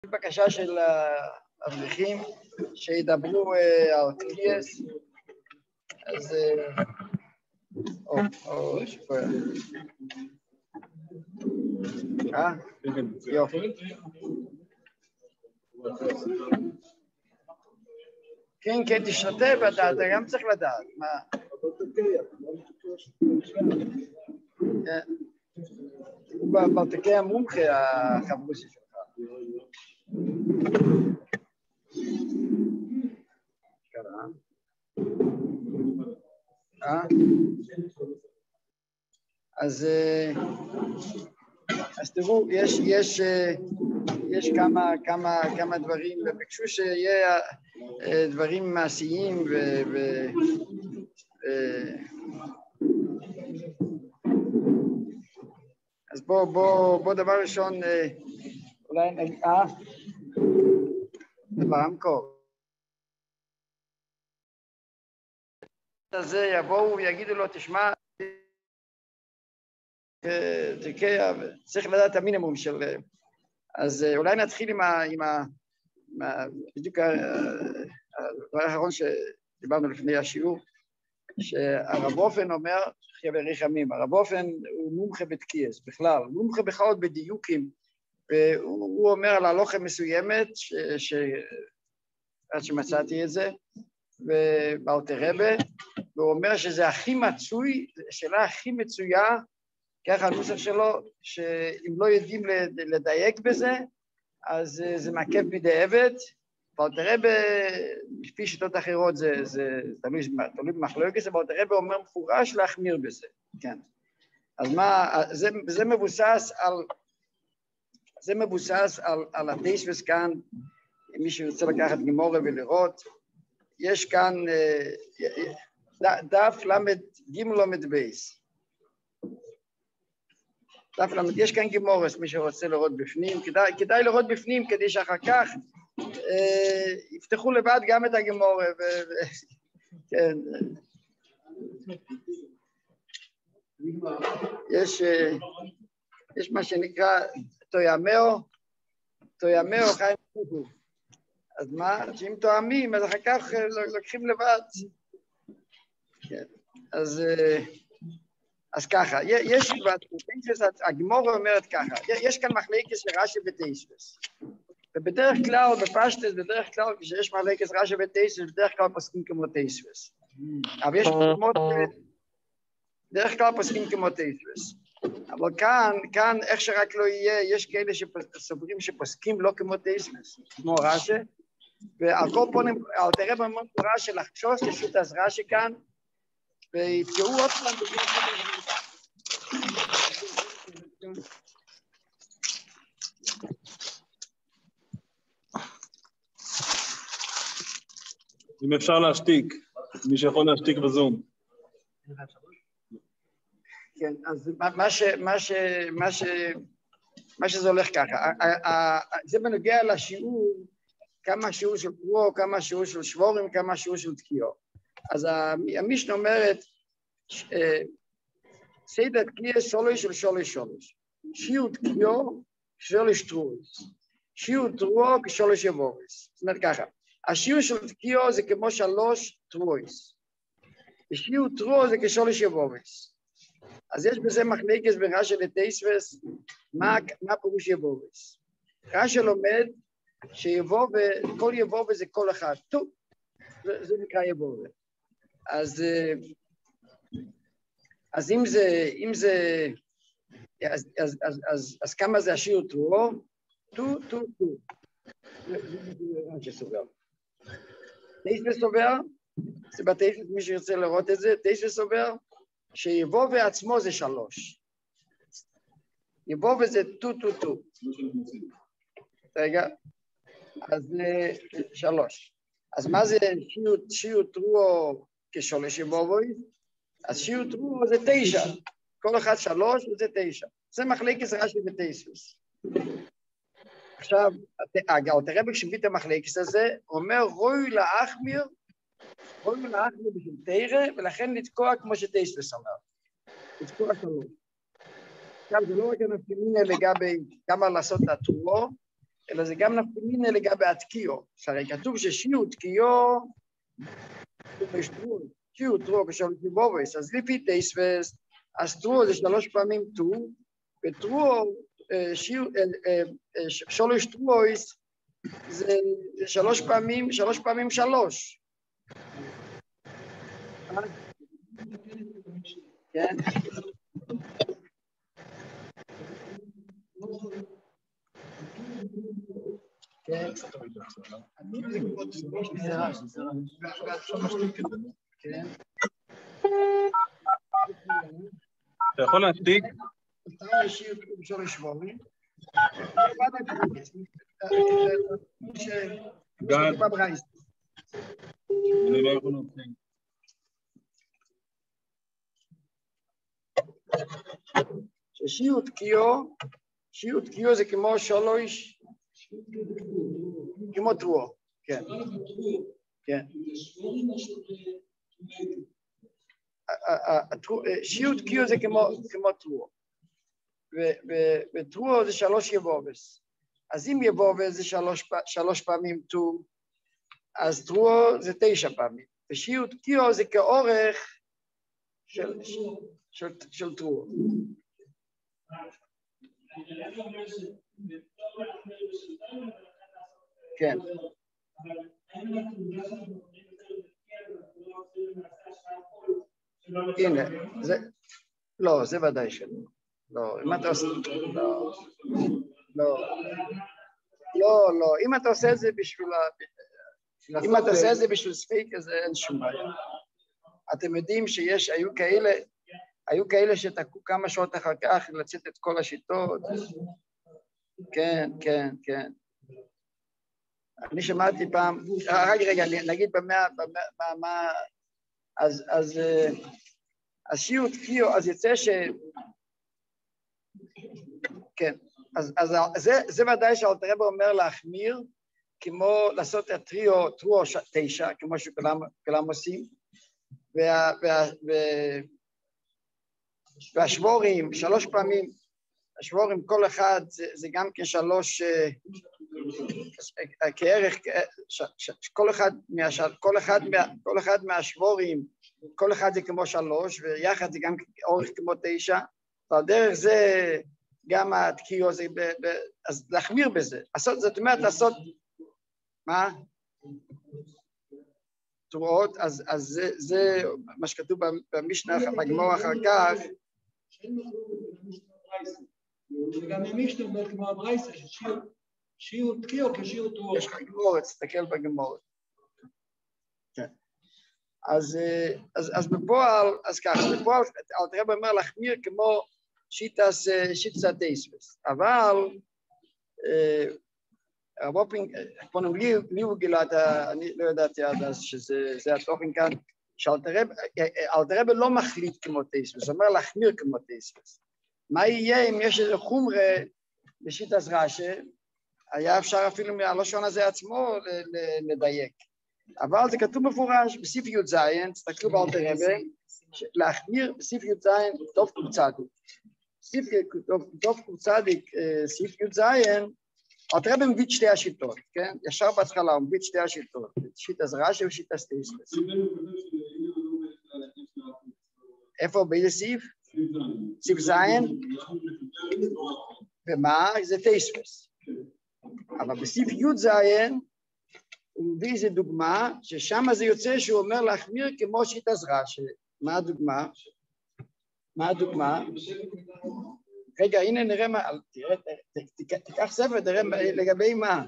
בקשה של האברכים שידברו על תקיעס, אז שפויה. יופי. כן, כן, תשתתף, אתה גם צריך לדעת. מה? הוא בתקי המומחה, החברוסי שלך. אז תראו, יש כמה דברים, וביקשו שיהיה דברים מעשיים אז בוא דבר ראשון, אולי נגיד, ברמקור. הזה יבואו ויגידו לו, תשמע, צריך לדעת המינימום של... אז אולי נתחיל עם בדיוק הדבר האחרון שדיברנו לפני השיעור, שהרב אופן אומר, חברי חמים, הרב אופן הוא מומחה בתקיעס בכלל, מומחה בכלל בדיוקים, והוא אומר על הלוכה מסוימת, עד שמצאתי את זה, ובאלתר רבה, והוא אומר שזה הכי מצוי, שאלה הכי מצויה, ככה הנוסח שלו, שאם לא יודעים לדייק בזה, אז זה מעכב מדי עבד, באלתר רבה, לפי שיטות אחרות, זה תלוי במחלוקת, באלתר רבה אומר מפורש להחמיר בזה, כן. אז מה, זה מבוסס על התייסבס כאן, מי שרוצה לקחת גמורה ולראות, יש כאן דף למד ג' למד בייס. דף למד, יש כאן גמורס, מי שרוצה לראות בפנים, כדאי לראות בפנים כדי שאחר כך יפתחו לבד גם את הגמורה, כן. יש מה שנקרא תוימאו חיים חוקו. אז מה? שאם תואמים, אז אחר כך לוקחים לבד. כן. אז ככה, יש הגמורה אומרת ככה, יש כאן מחלקת של רש"י ותייסבס. ובדרך כלל, בפשטס, בדרך כלל, כשיש מחלקת רש"י ותייסבס, בדרך כלל פוסקים כמו תייסבס. אבל יש מקומות, בדרך כלל פוסקים כמו תייסבס. אבל כאן, איך שרק לא יהיה, יש כאלה שסוברים שפוסקים לא כמו תייסבס, כמו רש"י, ועל כל פונים, אלתר רבה אומר רש"י לחשוש לשוט אז רש"י כאן, ויתקעו עוד פעם בגלל אם אפשר להשתיק, מי שיכול להשתיק בזום. כן, אז מה שזה הולך ככה, זה בנוגע לשיעור, כמה שיעור של פרו, כמה שיעור של שבורים, כמה שיעור של תקיעו. אז המשנה אומרת, סיידת תקיע שולש של שולש. שיעור תקיעו שולש טרויס. שיעור טרועו כשולש יבורס. זאת אומרת ככה, השיעור של תקיעו זה כמו 3 טרויס. ושיעור טרועו זה כשולש יבורס. אז יש בזה מחלקת בין רש"י לתייסבס, מה פירוש יבורס? רש"י לומד שיבורס, כל יבורס זה כל אחד. טוב, זה נקרא יבורס. אז אז כמה זה השיעור טרועו? טו. רש"י סובר. תייסבס סובר, זה בתייסבס מי שירצה לראות את זה, תייסבס סובר, שיבוא בעצמו זה 3. יבוא וזה טו. רגע, אז 3. אז מה זה שיעור טרועו כשולש יבוא? אז שיעור טרועו זה 9. כל אחד 3 וזה 9. זה מחלקת רש"י ותייסבס. עכשיו, אלתר רבה כשמביא את המחלקת הזה, אומר רואי להחמיר בשביל תירא, ולכן לתקוע כמו שתייסבס אומר. לתקוע 3. עכשיו, זה לא רק הנפקמינה לגבי כמה לעשות את הטרועו, אלא זה גם נפקא לגבי התקיעו. שהרי כתוב ששיעור תקיעו, שיעור תרו כשלוש יבובס, אז לפי תייסבס, אז תרו זה 3 פעמים תו, ותרו, שלוש תרויס, זה 3 פעמים 3. כן? כן. כן. אתה יכול להשתיק? גד. אני לא יכול להשתיק. ששיעור תקיעו זה כמו 3, כמו תרועה, כן. כן. שיעור תקיעו זה כמו תרועה. ותרועה זה 3 יבובס. אז אם יבובס זה 3 פעמים תו, אז תרועה זה 9 פעמים. ושיעור תקיעו זה כאורך של תרועה. כן. הנה, זה, לא, זה ודאי שלא. לא, אם אתה עושה, לא, אם אתה עושה את זה בשביל, אם אתה עושה את זה בשביל ספיק, אז אין שום בעיה. אתם יודעים היו כאלה שתקעו כמה שעות אחר כך לצאת את כל השיטות. כן. אני שמעתי פעם, רגע, נגיד במה, אז שיעור תקיעו, אז יצא כן, אז זה ודאי שאלתר רבי אומר להחמיר, כמו לעשות את תרועה 9, כמו שכולם עושים, והשבורים, 3 פעמים, השבורים כל אחד זה גם כן 3, כערך, כל אחד מהשבורים, כל אחד זה כמו 3, ויחד זה גם אורך כמו 9, ועל דרך זה גם התקיעו, אז להחמיר בזה, זאת אומרת לעשות, מה? תרועות, אז זה מה שכתוב במשנה, בגמרא אחר כך. וגם המשנה אומר כמו הברייתא, ששיעור תקיעו כשיעור תרועה. יש לך גמרא, תסתכל בגמרא. כן. אז בפועל, אז ככה, בפועל אלתר רבי אומר להחמיר כמו שיטס התייסבס, אבל הרבופינג, פונים לי הוא גילה, אני לא ידעתי עד אז שזה התוכן כאן, שאלתר רבי לא מחליט כמו תייסבס, הוא אומר להחמיר כמו תייסבס. מה יהיה אם יש איזה חומרה בשיטס רש"י, היה אפשר אפילו מהלשון הזה עצמו לדייק. אבל זה כתוב מפורש בסעיף י"ז, תסתכלו באלתר רבי, להחמיר בסעיף י"ז דף קצ"ד. דף קצ"ד, סעיף י"ז, אלתר רבי מביא 2 השיטות, כן? ישר בהתחלה הוא מביא 2 השיטות, שיטס רש"י ושיטס תייסבס. איפה? באיזה סעיף? סעיף ז', ומה? זה תייסבס. אבל בסעיף י"ז הוא מביא איזה דוגמה, ששם זה יוצא שהוא אומר להחמיר כמו שיטס רש"י. מה הדוגמה? רגע, הנה נראה מה, תראה, תיקח ספר, תראה לגבי מה.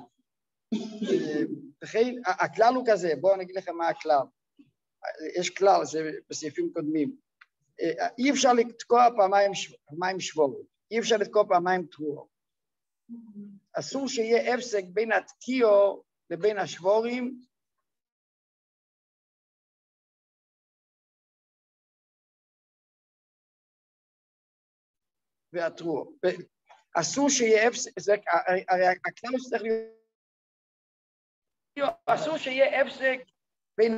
הכלל הוא כזה, בואו נגיד לכם מה הכלל. יש כלל, זה בסעיפים קודמים. אי אפשר לתקוע פעמיים שבורים, אי אפשר לתקוע פעמיים תרועה. אסור שיהיה הפסק בין התקיעו לבין השבורים, והתרועה. אסור שיהיה הפסק, הרי הכלל שצריך להיות, אסור שיהיה הפסק בין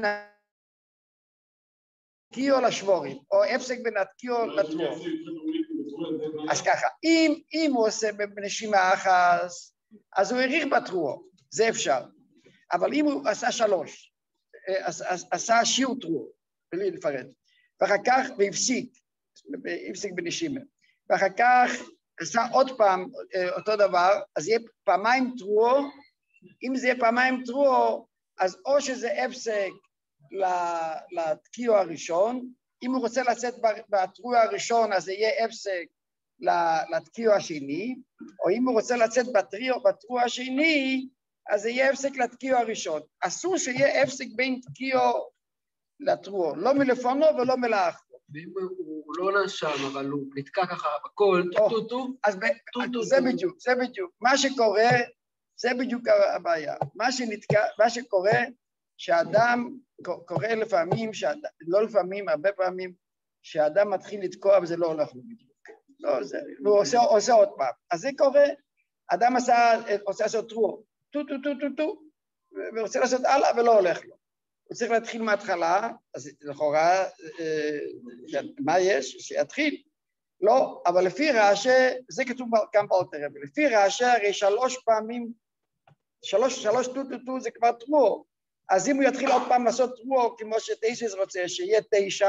התקיעו לשבורים, או הפסק בין התקיעו לתרועה. אז ככה, אם הוא עושה בנשימה אחת, אז הוא העריך בתרועה, זה אפשר. אבל אם הוא עשה 3, עשה שיעור תרועה, בלי לפרט, ואחר כך, והפסיק בנשימה, ואחר כך עשה עוד פעם אותו דבר, אז יהיה פעמיים תרועה, אם זה יהיה פעמיים תרועה, אז או שזה הפסק לתקיעו הראשון, אם הוא רוצה לצאת בתרועה הראשון, אז זה יהיה הפסק לתקיעו השני, או אם הוא רוצה לצאת בתרועה השני, אז זה יהיה הפסק לתקיעו הראשון. אסור שיהיה הפסק בין תקיעו לתרועה, לא מלפונו ולא מלאחרו. ואם הוא לא נשם, אבל הוא נתקע ככה בכל, טו-טו-טו, אז זה בדיוק. מה שקורה, זה בדיוק הבעיה. מה שקורה, שאדם קורה לפעמים, לא לפעמים, הרבה פעמים, שהאדם מתחיל לתקוע וזה לא הולך לו בדיוק. והוא עושה עוד פעם. אז זה קורה, אדם עושה לעשות תרועה, טו-טו-טו-טו-טו, ורוצה לעשות הלאה ולא הולך לו. הוא צריך להתחיל מההתחלה, אז לכאורה, מה יש? שיתחיל. לא, אבל לפי רש"י, זה כתוב גם באלתר רבי, לפי רש"י הרי 3 פעמים, 3 טו-טו-טו זה כבר תרועה, אז אם הוא יתחיל עוד פעם לעשות תרועה, כמו שטייסס רוצה, שיהיה 9,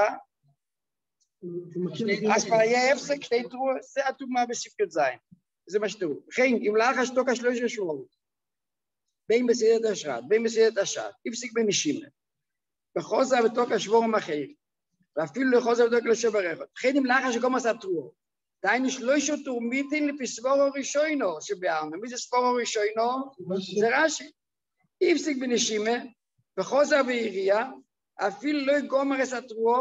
אז כבר יהיה הפסק 2 תרועה, זה התאומה בספקות זין, זה מה שתראו. לכן, אם לאחר שתוקע 3 שבועות, בין בסיידת השרת, בין בסיידת השעת, הפסיק בנשימה, וחוזר ותוקע שבורם אחר, ואפילו לחוזר ותוקע לשברך. לכן, אם לאחר שכל עשה תרועה, דהיינו 3 תורמיתין לפי סבורו ראשונו שבארנו. מי זה סבורו ראשונו? זה רש"י. הפסיק בנשימה, וחוזר ויריע, אפילו לא יגומר את התרועה,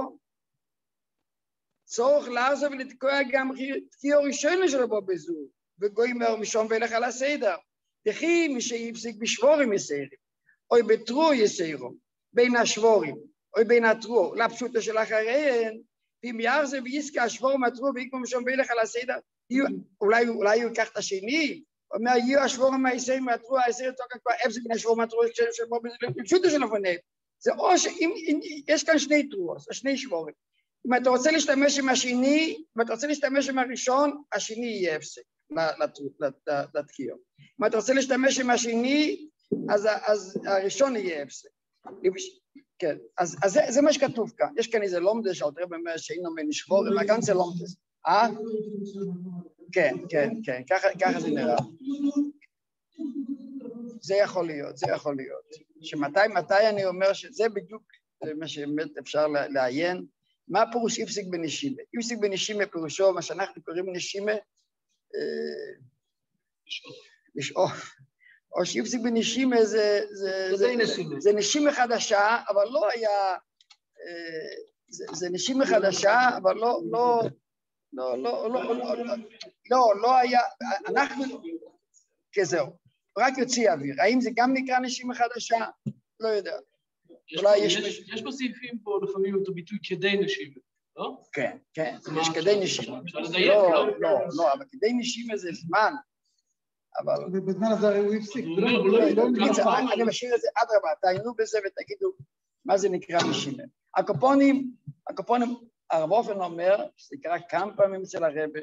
צורך לעזוב ולתקוע גם תקיעו ראשונו שלו בו בזו, וגוימר משום וילך על הסדר. תחי מי שיפסיק בשבורים יסיירים, או בתרועה יסיירו, בין השבורים, או בין התרועה, לפשוטו של אחריהן, ואם יחזר ויסקע השבור מהתרועה ויקום משום וילך על הסדר, אולי הוא ייקח את השני, אומר, יהיו השבורים מהיסיירים מהתרועה, היסיירים תוקע כבר אפס בין השבור מהתרועה שבו בפשוטו של לפניהם. זה או שאם יש כאן 2 תרועות, 2 שבורים. אם אתה רוצה להשתמש עם השני, אם אתה רוצה להשתמש עם הראשון, השני יהיה הפסק לתקיעו. אם אתה רוצה להשתמש עם השני, אז הראשון יהיה הפסק. כן, אז זה מה שכתוב כאן. יש כאן איזה לומדס, שאתה רואה באמת שאינו מנשבור, מה כאן זה לומדס. כן, ככה זה נראה. זה יכול להיות. שמתי אני אומר שזה בדיוק מה שבאמת אפשר לעיין, מה פירוש הפסיק בנשימה? הפסיק בנשימה פירושו, מה שאנחנו קוראים נשימה, לשאוף. או שהפסיק בנשימה זה נשימה חדשה, אבל לא היה, זה נשימה חדשה, אבל לא היה, אנחנו, כזהו, רק יוציא אוויר. האם זה גם נקרא נשימה חדשה? לא יודע. יש פה סעיפים פה לפעמים אותו ביטוי כדי נשימה, לא? כן, יש כדי נשימה. לא, אבל כדי נשימה זה זמן. אבל... ובזמן הזה הרי הוא הפסיק. אני משאיר את זה עד רבה, תעיינו בזה ותגידו מה זה נקרא נשימה. הקופונים, הרב אופן אומר, שזה קרה כמה פעמים אצל הרבה,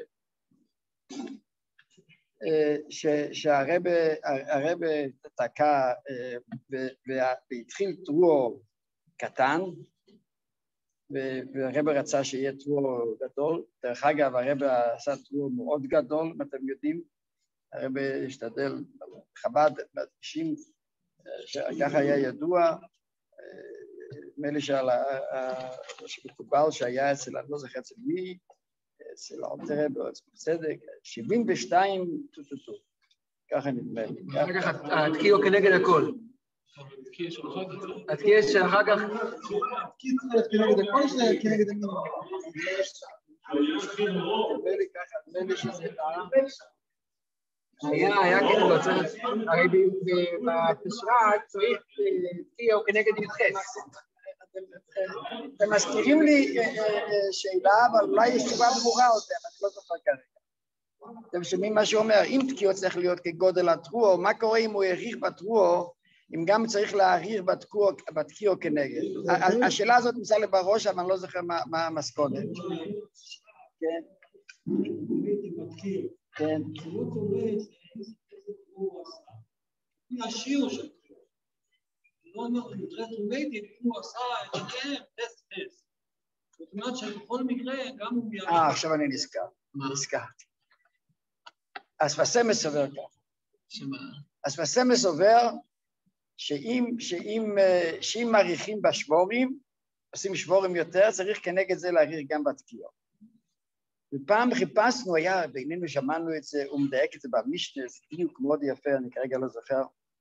שהרבה תקע והתחיל טרור קטן, והרבה רצה שיהיה טרור גדול. דרך אגב, הרבה עשה טרור מאוד גדול, אם אתם יודעים, הרבה השתדל, חב"ד, מדגישים, שככה היה ידוע, נדמה לי שמקובל שהיה אצל, אני לא זוכר אצל מי, אצל אלתר רבי או אצל צדק, 72 טו-טו-טו, ככה נדמה לי. אחר כך התקיעו כנגד הכל. התקיע שאחר כך... כנגד הכל שזה כנגד המינימום. נדמה לי שזה היה כאילו, הרי בתשרת צריך תקיעו כנגד יחס. אתם מזכירים לי שאלה, אבל אולי יש תשובה ברורה אותם, אני לא זוכר כרגע. אתם שומעים מה שאומר, אם תקיעו צריך להיות כגודל התרועה, מה קורה אם הוא העריך בתרועה, אם גם צריך להעריך בתקיעו כנגד? השאלה הזאת נמצאה לי בראש, אבל אני לא זוכר מה המסקונת. כן. כן. הוא עשה. זה השיר של תקיעות. לא רטרומטית, הוא עשה את שניהם, טס. זאת אומרת שבכל מקרה, גם הוא מיד... עכשיו אני נזכרתי. אספסמס עובר ככה. אספסמס עובר שאם מעריכים בשבורים, עושים שבורים יותר, צריך כנגד זה להעריך גם בתקיעות. ופעם חיפשנו, היה, בינינו שמענו את זה, הוא מדייק את זה במשנה, זה דיוק מאוד יפה, אני כרגע לא זוכר,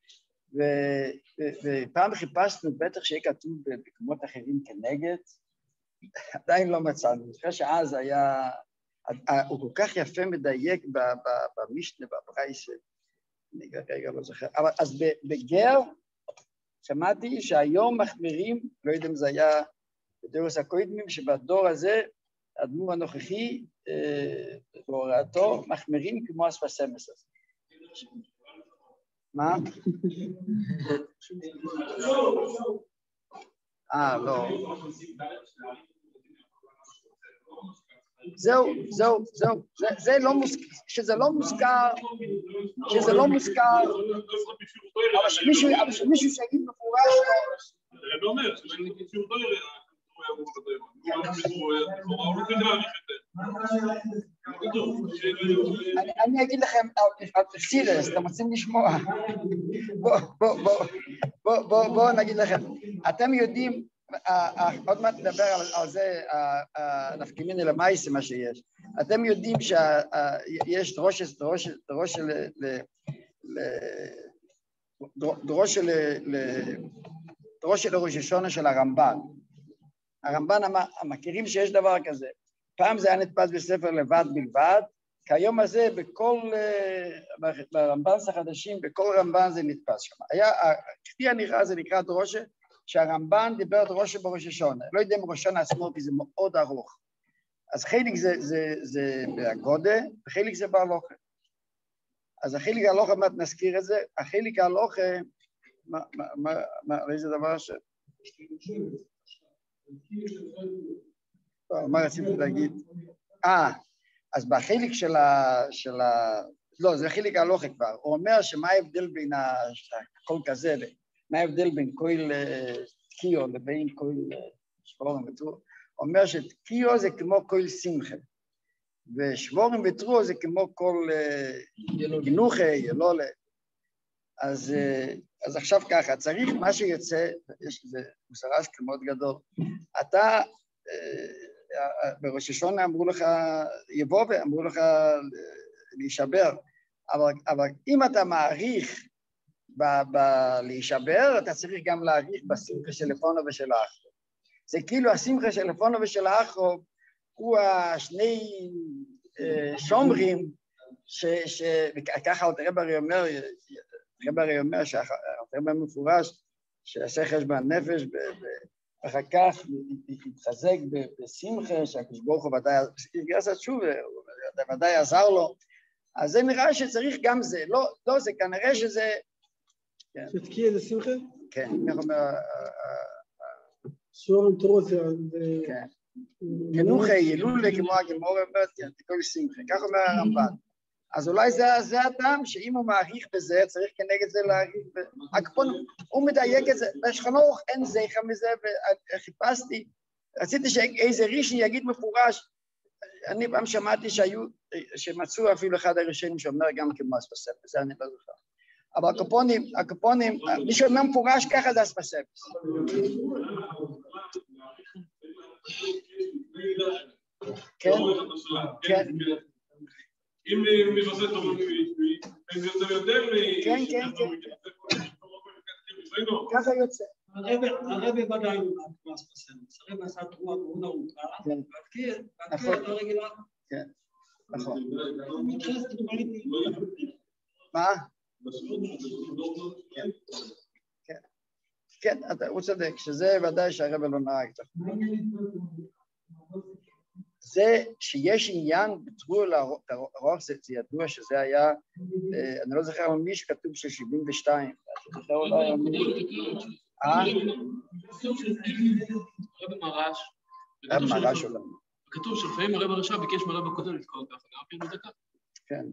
ופעם חיפשנו, בטח שיהיה כתוב במקומות אחרים כנגד, עדיין לא מצאנו, אני חושב שאז היה, הוא כל כך יפה מדייק במשנה, בברייס, אני כרגע לא זוכר, אבל אז בגר, שמעתי שהיום מחמירים, לא יודע אם זה היה בדורות הקודמים, שבדור הזה, האדמו"ר הנוכחי, בהוראתו, מחמירים כמו אספסמס הזה. מה? לא. זהו, זה לא מוזכר, שזה לא מוזכר, אבל שמישהו שיגיד מפורש, אני אומר, שמישהו לא יראה, אני אגיד לכם, סירס, אתם רוצים לשמוע? בואו נגיד לכם, אתם יודעים, עוד מעט נדבר על זה, נפקימיני למייסה מה שיש, אתם יודעים שיש דרוש של ראש השונה של הרמב"ן. הרמב"ן מכירים שיש דבר כזה. פעם זה היה נתפס בספר לבד בלבד, כיום הזה ברמב"נס החדשים, בכל רמב"ן זה נתפס שם. כפי הנראה זה נקרא דרושה, שהרמב"ן דיבר דרושה בראש השונה. לא יודע אם ראש השונה עצמו, כי זה מאוד ארוך. אז חלק זה בהגודה, וחלק זה בהלוכה. אז החלק ההלוכה, מה נזכיר את זה? החלק ההלוכה, איזה דבר ש... מה רציתי להגיד? אז בחלק של לא, זה חלק ההלוכה כבר. הוא אומר שמה ההבדל בין הכל כזה, מה ההבדל בין כל תקיעו לבין כל שבורים וטרו? הוא אומר שתקיעו זה כמו כל שמחה, ושבורים וטרו זה כמו כל גנוחה, ילולה. אז עכשיו ככה, צריך מה שיוצא, יש איזה מוסרש מאוד גדול, אתה, בראש השונה אמרו לך, יבוא ואמרו לך להישבר, אבל אם אתה מעריך להישבר, אתה צריך גם להעריך בשמחה של לפונו ושל האחרו. זה כאילו השמחה של לפונו ושל האחרו, הוא השני שומרים, וככה הרב הרי אומר, שהרב מפורש, שיעשה חשבון נפש, ואחר כך יתחזק בשמחה, שהקדוש ברוך הוא ודאי עזר לו, אז זה נראה שצריך גם זה, לא זה, כנראה שזה... שתקיע זה שמחה? כן, איך אומר... שורם תורו זה... כן. חינוכי, ילולה כמו הגמור, תקול שמחה, כך אומר הרמב"ן. אז אולי זה הטעם, שאם הוא מעריך בזה, צריך כנגד זה להעריך, הוא מדייק את זה, בשכנוך אין זכר מזה, וחיפשתי, רציתי שאיזה רישי יגיד מפורש, אני פעם שמעתי שמצאו אפילו אחד הראשונים שאומר גם כמו אספסמס, זה אני לא זוכר. אבל הקופונים, מי שאומר מפורש ככה זה אספסמס. כן, כן. אם מבזה טוב, אם זה יותר... כן, כן, כן. ככה יוצא. הרב ודאי הוא כמו אספסמס, הרב עשה תרועה מאוד ארוכה, והתקיע את הרגילה. כן, נכון. מה? כן, הוא צודק, שזה ודאי שהרב לא נהג. זה שיש עניין בתרוע לרוח, זה ידוע שזה היה, אני לא זוכר על מי שכתוב של 72. רב מרש. רב מרש עולם. כתוב שלפעמים הרב הרשע ביקש מהרב הקודם לתקוע ככה, גם אפילו דקה. כן.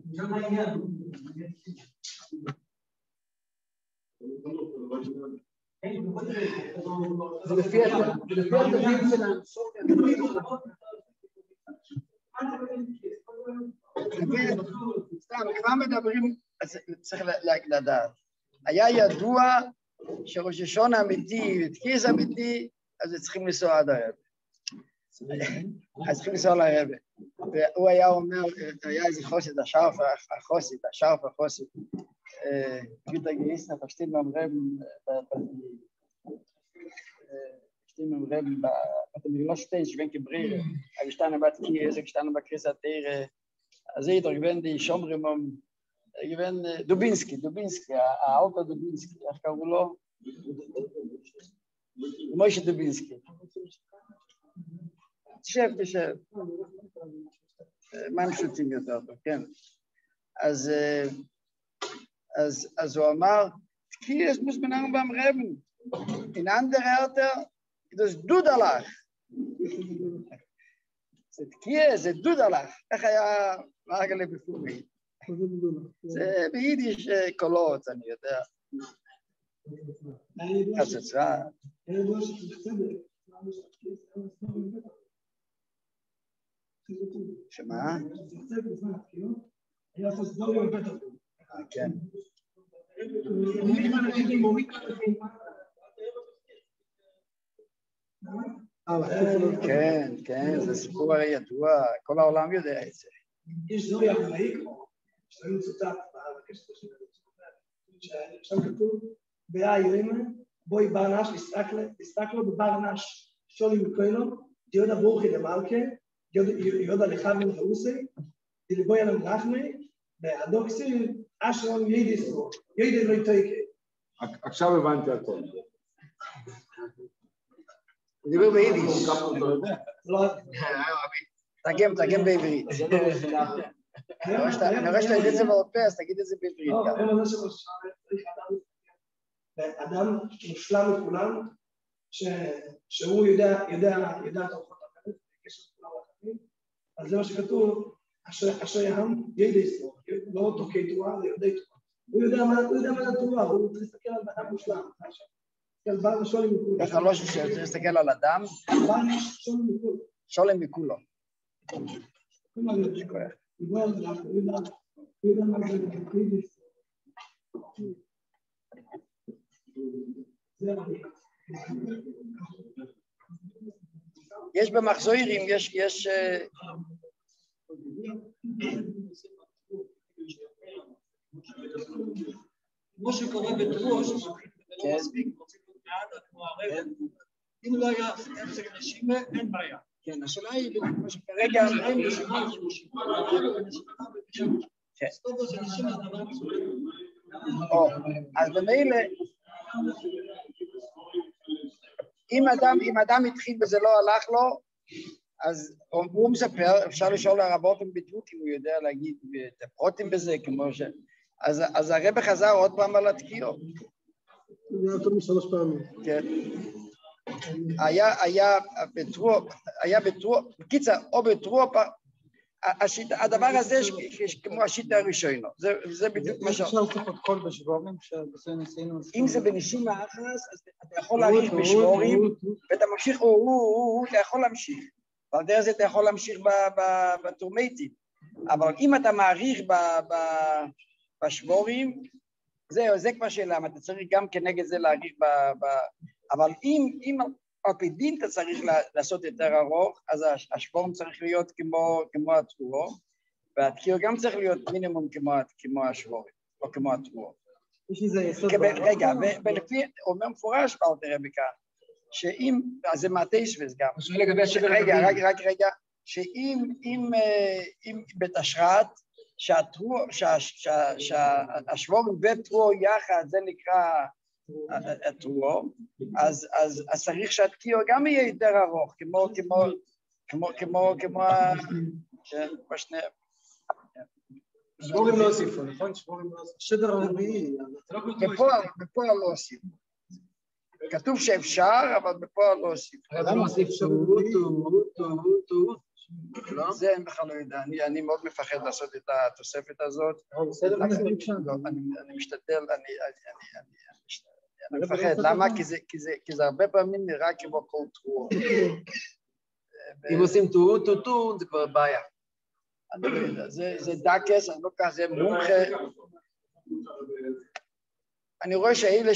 זה לפי התווים שלנו. סתם, כבר מדברים, צריך לדעת. היה ידוע שראש השונה אמיתי ותקיס אמיתי, אז צריכים לנסוע עד הרב. אז צריכים לנסוע לרב. והוא היה אומר, היה איזה חוסית, השרף החוסית. Güter Geist, verstehen beim Reben, verstehen beim Reben, bei dem Gelosstein, ich bin gebrüht, aber ich stand bei Kies, ich stand bei Chris Atere, also ich gewinne die Schomrim, ich gewinne Dubinski, Auto Dubinski, איך קראו לו? מוישה דובינסקי. תשב. מה הם שותים יותר טוב, כן. אז הוא אמר, Kies muss man auch beim Reben. In andere Orte, das Dudalach. זה Kies, זה Dudalach. איך היה מרגלה בפומי? זה ביידיש קולות, אני יודע. חצצרה. שמה? כן. כן, זה סיפור ידוע, כל העולם יודע את זה. יש זוהי המלאי כמו, שהיו מצוטט בקשתו של שם כתוב, והיום בואי ברנש, הסתכלו בברנש, שולי מקוינו, דיודה ברוכי למלכה, דיודה לחבים חרוסי, דלבוי עליהם רחמי, והדוקסי, אשרון יידיסו, יידי לא יתויקי. עכשיו הבנתי הכל. הוא דיבר ביידיש. תרגם בעברית. אני רואה שאתה יודע את זה באופה, אז תגיד את זה בעברית. אדם מושלם מכולם, שהוא יודע את אורחות אחרת, בקשר לכולם אחרים, אז זה מה שכתוב, אשר יהם יידי ישראל, לא תוקי תורה, זה יודעי תורה. הוא יודע מה זה תורה, הוא צריך להסתכל על אדם מושלם. איך לא שצריך להסתכל על אדם? שולם מכולו. יש במחזורים, יש... כמו שקורה בתרוש, לא מספיק, רוצים להיות בעד, כמו הרב. אם לא היה הפסק נשימה, אין בעיה. כן, השאלה היא, כמו שכרגע... אז במילא, אם אדם התחיל וזה לא הלך לו, אז הוא מספר, אפשר לשאול הרבות בדיוק אם הוא יודע להגיד את הפרוטים בזה, כמו ש... אז הרב חזר עוד פעם על התקיעות. זה יותר משלוש פעמים. כן. היה בטרוע, בקיצר, או בטרוע, הדבר הזה כמו השיטה הראשונה, זה בדיוק מה ש... אפשר לעשות כל בשבורים, אם זה בנשימה אחרס, אז אתה יכול להאריך בשבורים, ואתה ממשיך, אתה יכול להמשיך, ועל דרך זה אתה יכול להמשיך בטורמטים, אבל אם אתה מעריך בשבורים, זה כבר שאלה, אתה צריך גם כנגד זה להעריך אבל אם על פי דין אתה צריך לעשות יותר ארוך, אז השבורם צריך להיות כמו התרועה, והתקיע גם צריך להיות מינימום כמו השבורים, או כמו התרועה. רגע, ולפי, אומר מפורש באלתר רבי כאן, שאם, אז זה מהתשבס גם, רגע, שאם בתשרת, שהשבורים ותרועה יחד, זה נקרא התרועה, אז צריך שהתקיע גם יהיה יותר ארוך, כמו השני... שבורים לא הוסיפו, נכון? שבורים לא הוסיפו. שדר הרביעי. בפועל לא הוסיפו. כתוב שאפשר, אבל בפועל לא הוסיפו. אדם הוסיף זה אני בכלל לא יודע, אני מאוד מפחד לעשות את התוספת הזאת. אני משתדל, אני מפחד, למה? כי זה הרבה פעמים נראה כמו כל תרועות. אם עושים טו, זה כבר בעיה. אני לא יודע, זה דקס, אני לא כזה מומחה. אני רואה שאלה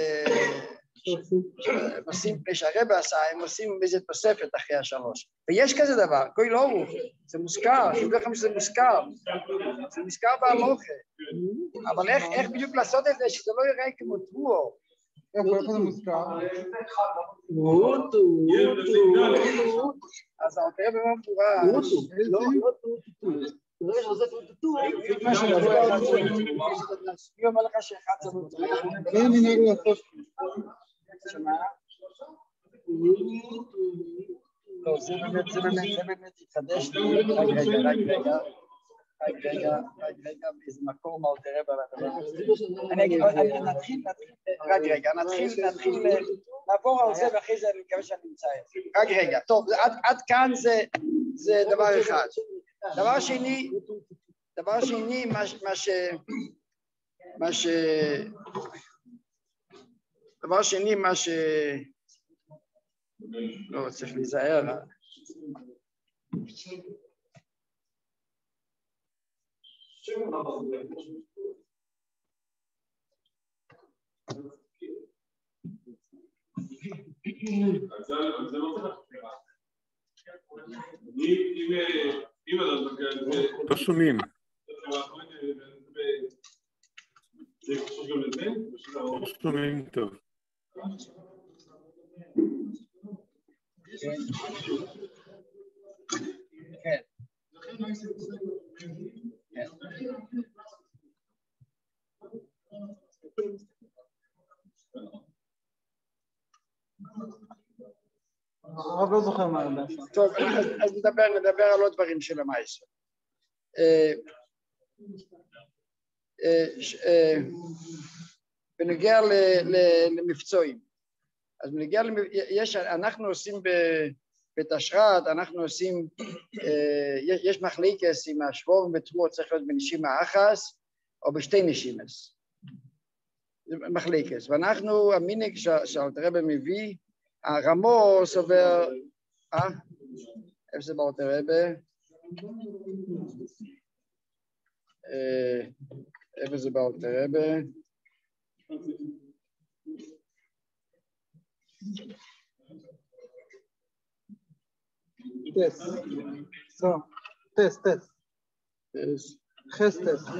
הם עושים, שהרבא עשה, הם עושים איזה תוספת אחרי השלוש. ויש כזה דבר, כל לא הוא, זה מוזכר, אני אומר לכם שזה מוזכר. זה מוזכר במוחה. אבל איך בדיוק לעשות את זה, שזה לא יראה כמו תרועה. איפה זה מוזכר? אז אתה רואה במפורש. מי אומר לך שאחד זה לא תרועה? זה מנהג לעשות. לא, זה באמת יתחדש לי. רגע, באיזה מקום אל תראה בדבר הזה. נתחיל לעבור על זה, ואחרי זה אני מקווה שאני אמצא את זה. רק רגע, טוב, עד כאן זה דבר אחד. דבר שני, מה ש... לא, צריך להיזהר. לא שומעים. לא שומעים טוב. כן. הרב לא זוכר מה הרבה. טוב, אז נדבר על עוד דברים של המעשה. בנוגע למבצועים. אז בנוגע, אנחנו עושים בתשרת, אנחנו עושים, יש מחלקס עם השבורים בתרועות צריך להיות בנשימה אחס או בשתי נשימס. מחלקס. ואנחנו, המינג שאלתרבא מביא, הרמו סובר, איפה זה באלתרבא? איפה זה באלתרבא? טס. טס. חסטס.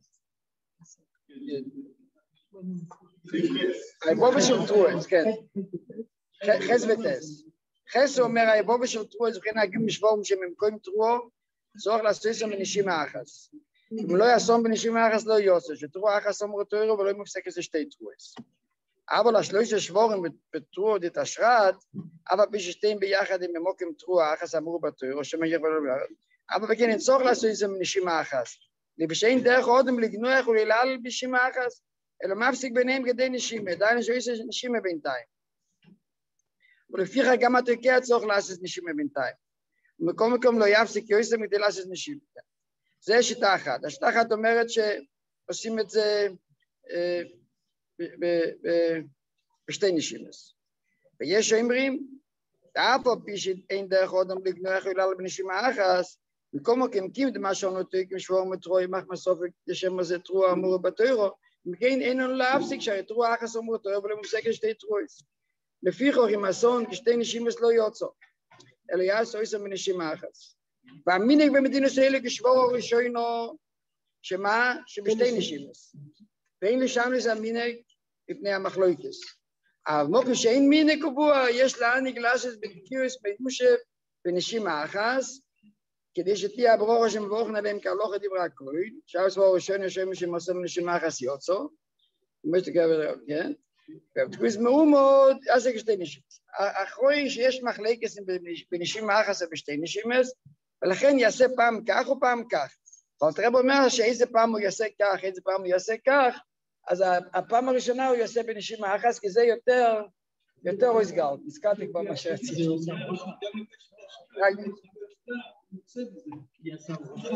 היבובה של טרועס, כן. חס וטס. חס אומר היבובה של טרועס, וכן להגיד משבורים שממקום טרועו, צורך לעשות שם בנשימה אחס. אם הוא לא יעשום בנשימה אחס לא יוצא, שטרוע אחס אומר תוירו ולא מפסק איזה שתי טרועס. אבל השלושה שבורים בתרועות את השרת, אבל בשתיים ביחד עם ממוקם טרוע אחס אמרו בתוירו, שמגיע ולא ביחד. אבל בכן אין צורך לעשות איזה בנשימה אחס. לבשאין דרך עודם לגנוח ולהלל בנשימה אחס, אלא מפסיק ביניהם כדי נשימה, דיינו שאיזה נשימה בינתיים. ולפיך גם התוקע צורך לעשות נשימה בינתיים. ומקום מקום לא יפסיק יויסם כדי לעשות נשימה. זה שיטה אחת. השיטה אחת אומרת שעושים את זה בשתי נשימות. ויש שאומרים, אף על פי שאין דרך עודם לגנוח ולהלל בנשימה אחס, במקום מקמקים דמה שעונותו כשבוע מטרוי מח מסופק לשם הזה תרוע אמור בתוירו, מכן אין לנו להפסיק שהרי תרוע אחס אמור בתוירו ולא מופסק שתי תרועות. לפיכך עם אסון כשתי נשימות לא יוצאו, אלא יעשו איסם בנשימה אחס. והמינג במדינות האלה כשבוע הראשונו, שמה? שבשתי נשימות. ואין לשם לזה המינג מפני המחלוקס. אבל מוקם שאין מינג קבוע, יש להעניק לעשות בקיוס ביושב בנשימה אחס, כדי שתהיה הברורה שמבורכן עליהם כהלוך דברי הכהן, שער סבור ראשון יושב שמסר נשימה אחס יוצאו, כן? ובתקוס מאומות, אז זה כשתי נשימות. אחרי שיש מחלקס בנשימה אחס ובשתי נשימות, ולכן יעשה פעם כך או פעם כך. אבל הרב אומר שאיזה פעם הוא יעשה כך, איזה פעם הוא יעשה כך, אז הפעם הראשונה הוא יעשה בנשימה אחס, כי זה יותר רוסגל. נזכרתי כבר מה שרציתי. יוצא בזה. כי עשה ברכה.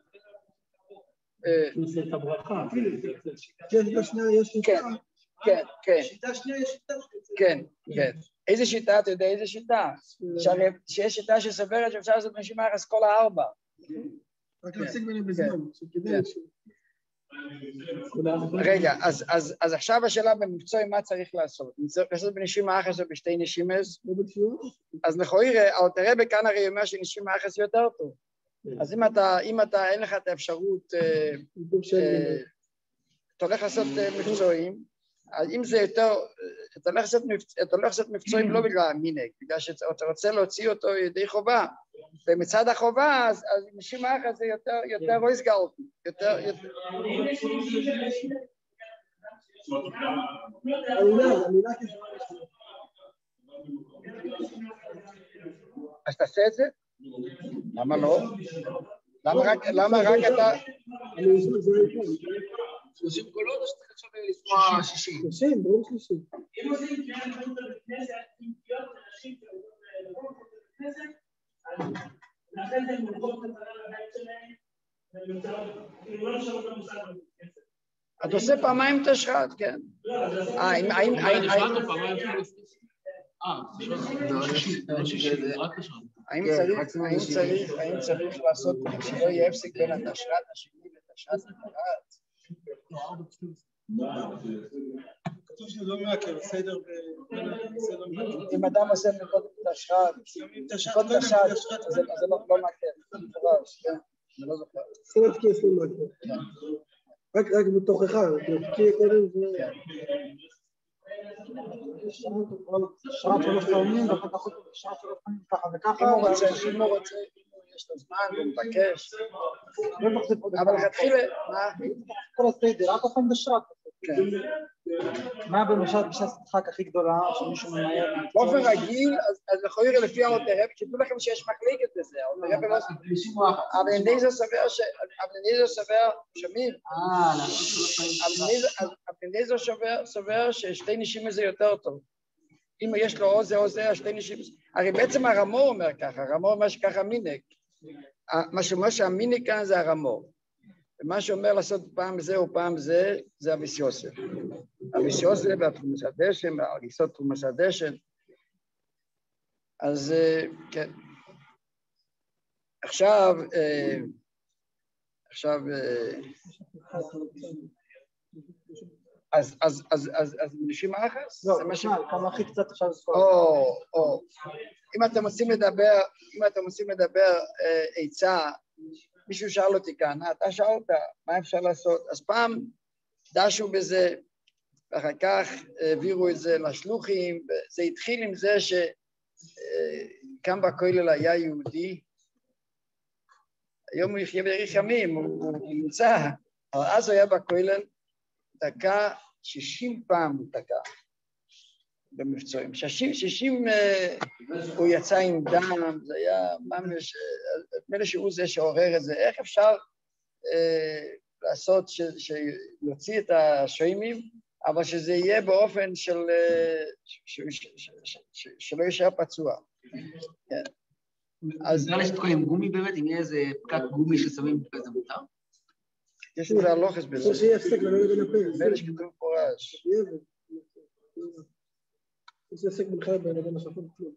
אה, הוא עושה את הברכה. יש בשנייה, יש שיטה. כן, כן, שיטה שנייה, יש שיטה שיוצא. כן, כן. איזה שיטה, אתה יודע איזה שיטה? שיש שיטה שסוברת שאפשר לעשות נשימה אחת כל הארבע. רק להפסיק ביניהם בזמן. שכדי רגע, אז עכשיו השאלה במקצוע מה צריך לעשות? אם צריך לעשות בנשימה אחת או בשתי נשימות, אז לכאורה, אלתר רבי כאן הרי אומר שנשימה אחת זה יותר טוב. אז אם אתה אין לך את האפשרות, אתה הולך לעשות מבצועים, אז אם זה יותר, אתה הולך לעשות מבצועים לא בגלל המנהג, בגלל שאתה רוצה להוציא אותו ידי חובה, ומצד החובה, אז נשימה אחת זה יותר רויס גאוטי, יותר... אז תעשה את זה? למה לא? למה רק אתה... 30 קולות או שצריך עכשיו לשמוע 60? 30, ברור 30. אם עושים קריאה לבוא בבית כנסת, עם קריאות אנשים שעובדות לבוא בבית כנסת, אז לכן הם מובאות חזרה לבית שלהם, כאילו לא נשארות למוסד בבית כנסת. אתה עושה פעמיים תשחט, כן. פעמיים תשחט או פעמיים תשחט? האם צריך לעשות שלא יהיה הפסק בין התשחט השני לתשחט לתשחט? כתוב שזה לא מעקר, בסדר. אם אדם עושה מקודם תשחט, מקודם תשחט, זה לא מעקר, זה מפורש, כן? אני לא זוכר. סרט כיף לא מעקר. רק בתוכך, כי קודם זה... שעה 3 פעמים, ואחר כך שעה 3 פעמים ככה וככה. אם הוא רוצה, יש לו זמן, הוא מבקש. אבל תתחיל... כל הסדר, רק אופן בשעת. מה במשל בשעת הכי גדולה, שמישהו ממהר? באופן רגיל, אז לכאורה לפי אלתר רבי, שתדעו לכם שיש מחלקת לזה, אלתר רבי לא... אבל אליעזר סובר, שומעים? אבל אליעזר סובר ששתי נשימות זה יותר טוב. אם יש לו או זה, שתי נשימות... הרי בעצם הרמור אומר ככה, הרמור אומר שככה מינק. מה שאומר שהמינק כאן זה הרמור. ומה שאומר לעשות פעם זה או פעם זה, זה אביס יוסף. אביס יוסף והתרומס הדשן, והריסות תרומס הדשן. אז כן. עכשיו, אז נשימה אחת? לא, כמה הכי קצת אפשר לזכור. אם אתם רוצים לדבר עצה, מישהו שאל אותי כאן, אתה שאלת, מה אפשר לעשות? אז פעם דשו בזה, ואחר כך העבירו את זה לשלוחים, וזה התחיל עם זה שכאן בכולל היה יהודי, היום הוא יחיה בירך ימים, הוא נמצא, אבל אז הוא היה בכולל, דקה 60 פעם הוא דקה במבצועים. 60 הוא יצא עם דם, זה היה ממש, מלא שהוא זה שעורר את זה. איך אפשר לעשות שיוציא את השוימים, אבל שזה יהיה באופן שלא יישאר פצוע. אז נראה לי שתקוע עם גומי באמת, אם יהיה איזה פקק גומי ששמים כזה מותר? יש לזה הלוחס בזה. שיהיה הפסק ולא יהיה לפה. מלא שכתוב פורש. יש הפסק בלחי בין השפות כלום.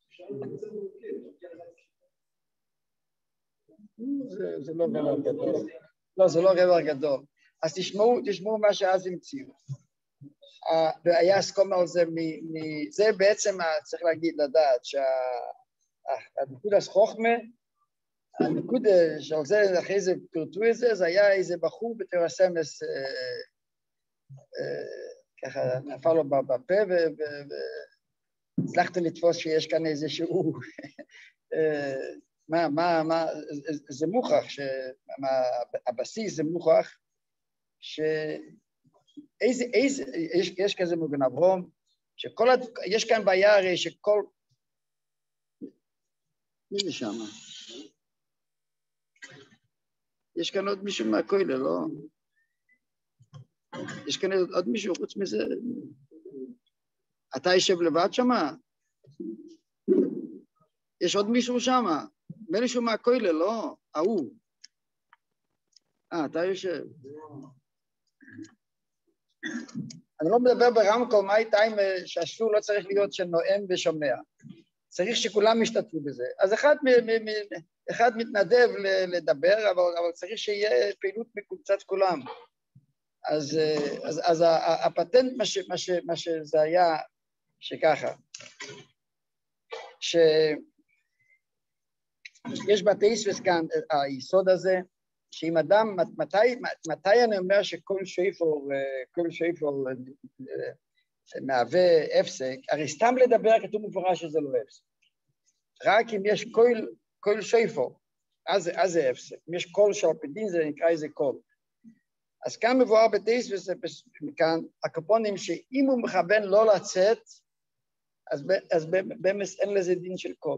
זה לא רבר גדול. לא, זה לא רבר גדול. אז תשמעו מה שאז המציאו. והיה הסכום על זה, זה בעצם צריך לדעת שהנקודה חוכמה, הנקודה שעל זה אחרי זה פרטו את זה, זה היה איזה בחור בתור הסמס, ככה נפל לו בפה והצלחת לתפוס שיש כאן איזשהו, זה מוכח, הבסיס זה מוכח, יש כזה מגן אברום, יש כאן בעיה הרי שכל, מי זה שם? יש כאן עוד מישהו מהכולל, לא? יש כאן עוד מישהו חוץ מזה? אתה יושב לבד שמה? יש עוד מישהו שמה? מילא שהוא מהכולל, לא, ההוא. אתה יושב. אני לא מדבר ברמקול, מה איתה אם שהשיעור לא צריך להיות שנואם ושומע. צריך שכולם ישתתפו בזה. אז אחד מתנדב לדבר, אבל צריך שיהיה פעילות מקבוצת כולם. אז הפטנט מה שזה היה, שככה, שיש בתאיסטוס כאן היסוד הזה, שאם אדם, מתי אני אומר שכל שויפור מהווה הפסק, הרי סתם לדבר כתוב מפורש שזה לא הפסק. רק אם יש כל שויפור, אז זה הפסק. אם יש קול של פדין, זה נקרא איזה קול. אז כאן מבואר בתאיסטוס, כאן הקופונים שאם הוא מכוון לא לצאת, אז במס אין לזה דין של קול.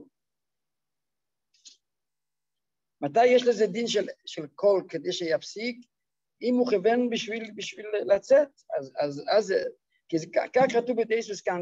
מתי יש לזה דין של קול כדי שיפסיק? אם הוא כיוון בשביל לצאת, אז כי כך כתוב בתאיסטוס כאן,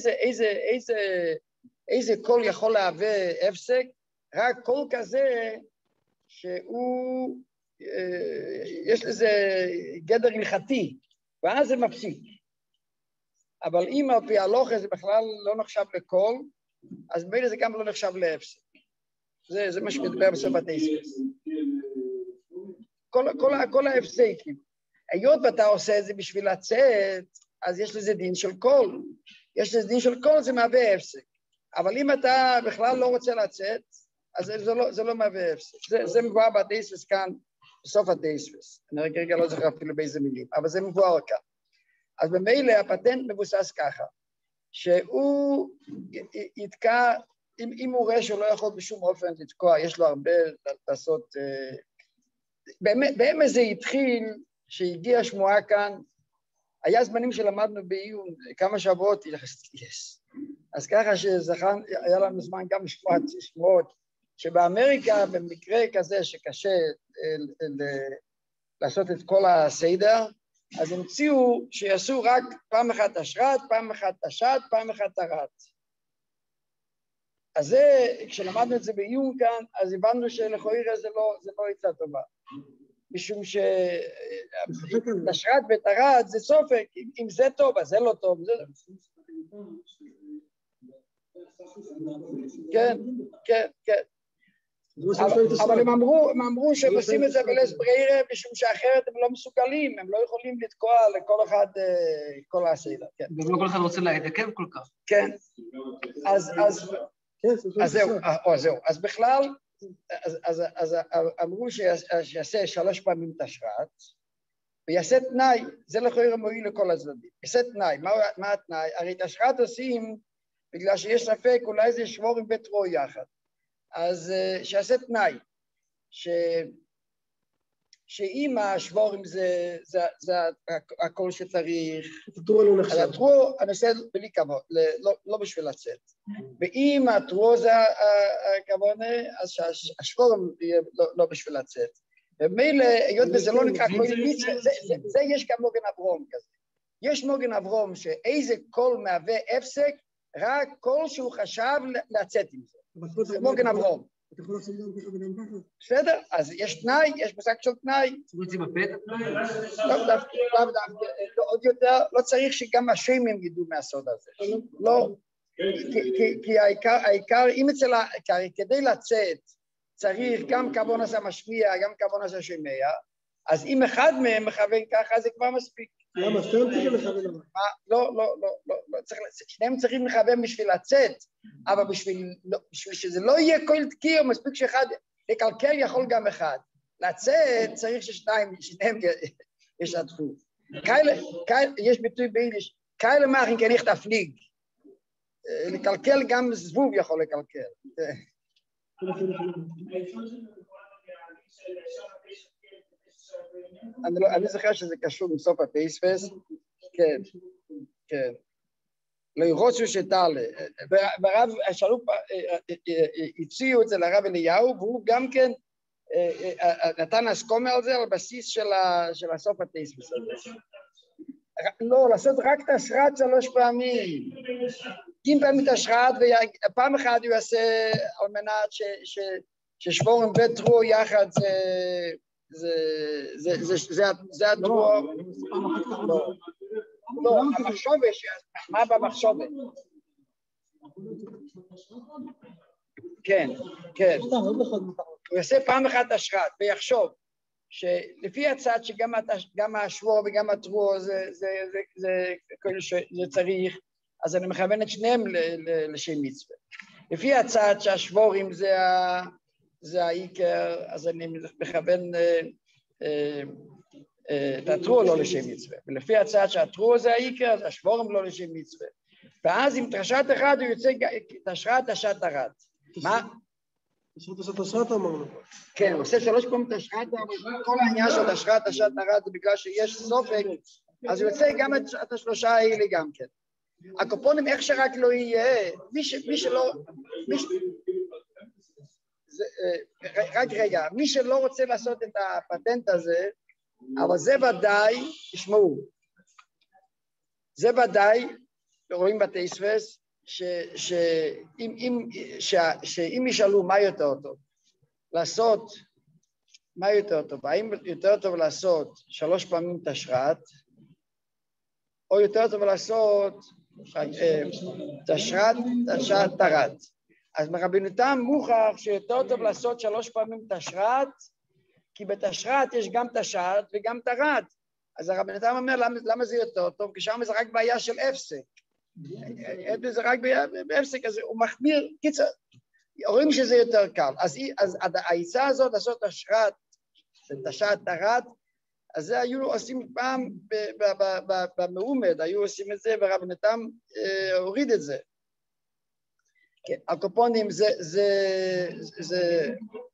שאיזה קול יכול להווה הפסק, רק קול כזה שהוא, יש לזה גדר הלכתי, ואז זה מפסיק. אבל אם על פי ההלכה זה בכלל לא נחשב לקול, אז מילא זה גם לא נחשב להפסק. זה מה שמדבר בסוף התאיסטוס. כל ההפסקים. היות ואתה עושה את זה בשביל לצאת, אז יש לזה דין של קול. יש לזה דין של קול, זה מהווה הפסק. אבל אם אתה בכלל לא רוצה לצאת, אז זה לא מהווה הפסק. זה מבואר בתאיסטוס כאן, בסוף התאיסטוס. אני רגע לא זוכר אפילו באיזה מילים, אבל זה מבואר כאן. אז במילא הפטנט מבוסס ככה, שהוא יתקע, אם הוא רואה שהוא לא יכול בשום אופן לתקוע, יש לו הרבה לעשות, באמת זה התחיל, שהגיעה שמועה כאן, היה זמנים שלמדנו בעיון, כמה שבועות, אז ככה שזכן, היה לנו זמן גם לשמועות, שבאמריקה במקרה כזה שקשה לעשות את כל הסדר, אז המציאו שיעשו רק פעם אחת אשרת, פעם אחת תשת, פעם אחת תרת. אז זה, כשלמדנו את זה בעיון כאן, אז הבנו שלכאורה זה לא יצא טובה. משום שתשרת ותרת זה סופק, אם זה טוב, אז זה לא טוב. כן. אבל הם אמרו שהם עושים את זה בלס בריירה, משום שאחרת הם לא מסוגלים, הם לא יכולים לתקוע לכל אחד כל הסדר. גם לא כל אחד רוצה להתעכב כל כך. כן, זהו, אז בכלל, אז אמרו שיעשה 3 פעמים תשרת, ויעשה תנאי, זה לכאורה מועיל לכל הצדדים, יעשה תנאי, מה התנאי? הרי תשרת עושים בגלל שיש ספק, אולי זה שבור עם בית רוע יחד. אז שיעשה תנאי, שאם השבורים זה הכל שצריך, אז הטרו אני עושה בלי כבוד, לא בשביל לצאת. ואם הטרו זה הכוונה, אז השבורים יהיה לא בשביל לצאת. ומילא, היות וזה לא נקרא כל מיצה, זה יש גם מוגן אברום כזה. יש מוגן אברום שאיזה קול מהווה הפסק, רק קול שהוא חשב לצאת עם זה. זה מוגן אברום. אתה יכול לעשות גם ככה וגם ככה? בסדר, אז יש תנאי, יש מושג של תנאי. רוצים בפתע? עוד יותר, לא צריך שגם השמים ידעו מהסוד הזה. לא, כי העיקר, אם כדי לצאת, צריך גם כוון עשה משמיע, גם כוון עשה שומע, אז אם אחד מהם מכוון ככה, זה כבר מספיק. למה? שניהם צריכים לכוון למה? לא, שניהם צריכים לכוון בשביל לצאת, אבל בשביל שזה לא יהיה כל תקיר, מספיק שאחד לקלקל יכול גם אחד. לצאת צריך ששניהם ישתפו. יש ביטוי ביידיש, כאלה מאכן kann ich flieg. לקלקל גם זבוב יכול לקלקל. אני זוכר שזה קשור בסוף התאיסטוס, כן. לא ירוצו שתעלה. והרב השלום הציעו את זה לרב אליהו, והוא גם כן נתן הסכומה על זה על בסיס של הסוף התאיסטוס הזה. לא, לעשות רק תשרת 3 פעמים. אם פעמים תשרת, ופעם אחת הוא יעשה על מנת ששבורם וטרו יחד זה הטרו, לא, המחשובה, מה במחשובה? כן, כן. הוא יעשה פעם אחת השחת ויחשוב שלפי הצד שגם השבור וגם הטרו זה צריך, אז אני מכוון את שניהם לשם מצווה. לפי הצד שהשבורים זה העיקר, אז אני מכוון את הטרו לא לשם מצווה. ולפי הצד שהטרו זה העיקר, אז השבורים לא לשם מצווה. ואז עם תשרת אחד הוא יוצא תשרת ארד. מה? תשרת אמרנו. כן, הוא עושה 3 פעמים תשרת, אבל כל העניין של תשרת ארד זה בגלל שיש סופק, אז הוא יוצא גם את השלושה האלה גם כן. הקופונים איך שרק לא יהיה, מי שלא, רק רגע, מי שלא רוצה לעשות את הפטנט הזה, אבל זה ודאי, תשמעו, זה ודאי, רואים בתייספס, שאם ישאלו מה יותר טוב, לעשות, מה יותר טוב, האם יותר טוב לעשות 3 פעמים תשרת, או יותר טוב לעשות תשרת תרד. אז מרבנותם מוכח שיותר טוב לעשות 3 פעמים תשרת, כי בתשרת יש גם תשרת וגם תרד. אז הרבנותם אומר למה זה יותר טוב, כי שם זה רק בעיה של הפסק. זה רק בהפסק, אז הוא מחמיר, קיצר, רואים שזה יותר קל. אז העיצה הזאת לעשות תשרת, תשרת תרד, אז זה היו עושים פעם במעומד, היו עושים את זה, ורבנותם הוריד את זה. כן, הקופונים זה...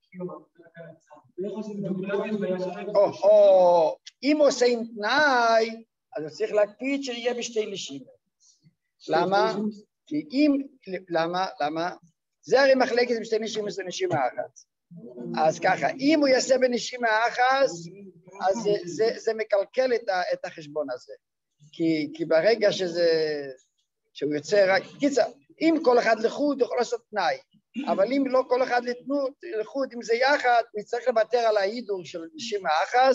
או, אם עושה עם תנאי, אז הוא צריך להקפיד שיהיה בשתי נשימה. למה? כי אם, למה? זה הרי מחלקת בשתי נשימה, זה נשימה אחת. אז ככה, אם הוא יעשה בנשימה אחת, אז זה מקלקל את החשבון הזה. כי ברגע שהוא יוצא רק, קיצר, אם כל אחד לחוד יכול לעשות תנאי, אבל אם לא כל אחד לחוד, אם זה יחד, הוא צריך לוותר על ההידור של נשימה אחת,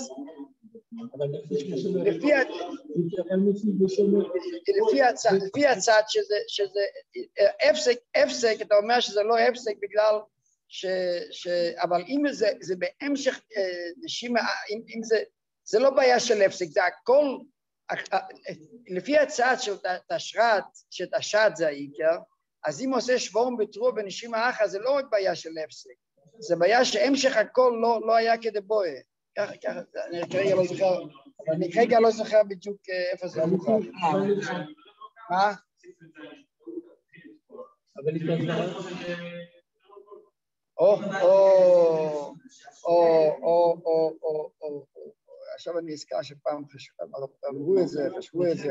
לפי הצד שזה הפסק, אתה אומר שזה לא הפסק בגלל אבל אם זה בהמשך נשימה, אם זה לא בעיה של הפסק, זה הכל, לפי הצד של תשרת, שתשת זה העיקר, אז אם עושה שבור וטרו בנשימה אחת, זה לא רק בעיה של הפסק, זה בעיה שהמשך הכל לא היה כדבואה. ככה, אני כרגע לא זוכר בדיוק איפה זה מוכר. מה? עכשיו אני אזכר שפעם אמרו את זה, חשבו את זה.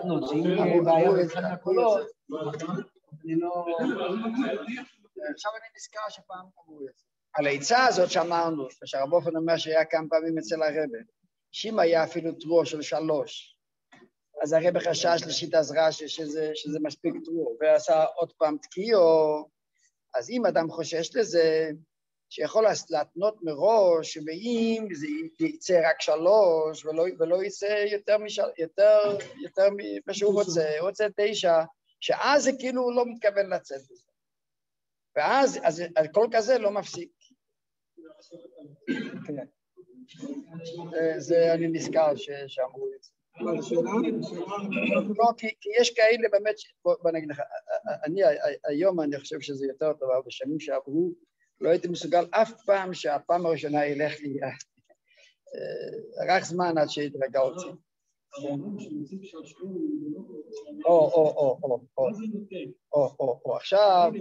עכשיו אני נזכר שפעם אמרו את זה. על העיצה הזאת שאמרנו, שהרב אופן אומר שהיה כמה פעמים אצל הרב, שאם היה אפילו טרו של 3, אז הרב חשש לשיטה זרה שזה מספיק טרו, ועשה עוד פעם תקיעו, אז אם אדם חושש לזה, שיכול להתנות מראש, ואם זה יצא רק 3, ולא יצא יותר ממה שהוא רוצה, הוא רוצה 9, שאז זה כאילו הוא לא מתכוון לצאת בזה. ואז כל כזה לא מפסיק. זה אני נזכר שאמרו את זה. לא, כי יש כאלה באמת, בוא נגיד לך, היום אני חושב שזה יותר טוב, אבל בשנים שעברו, לא הייתי מסוגל אף פעם שהפעם הראשונה ילך לי, רק זמן עד שהתרגלתי. או, עכשיו,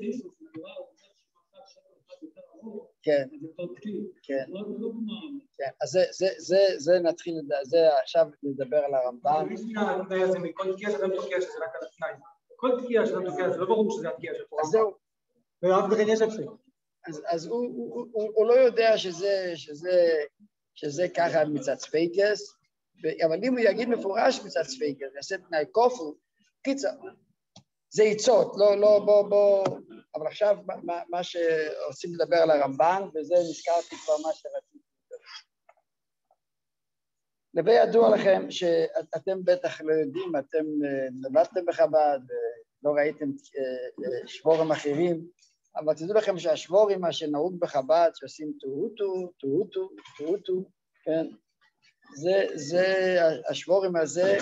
כן, אז זה נתחיל, זה עכשיו נדבר על הרמב"ם. כל תקיעה שאתה תוקע שזה רק על התנאי. כל תקיעה שאתה תוקע, זה לא ברור שזה התקיעה של פה. אז זהו. אז הוא לא יודע שזה ככה מצד ספייקס, אבל אם הוא יגיד מפורש מצד ספייקס, יעשה תנאי כופר, קיצר, זה ייצות, לא, בוא, אבל עכשיו מה שעושים לדבר על הרמב"ן, וזה נזכרתי כבר מה שרציתי. וידוע לכם שאתם בטח לא יודעים, אתם נולדתם בחב"ד, לא ראיתם שבורים אחרים, אבל תדעו לכם שהשבורים, מה שנהוג בחב"ד, שעושים טו-טו, כן? זה השבורים הזה,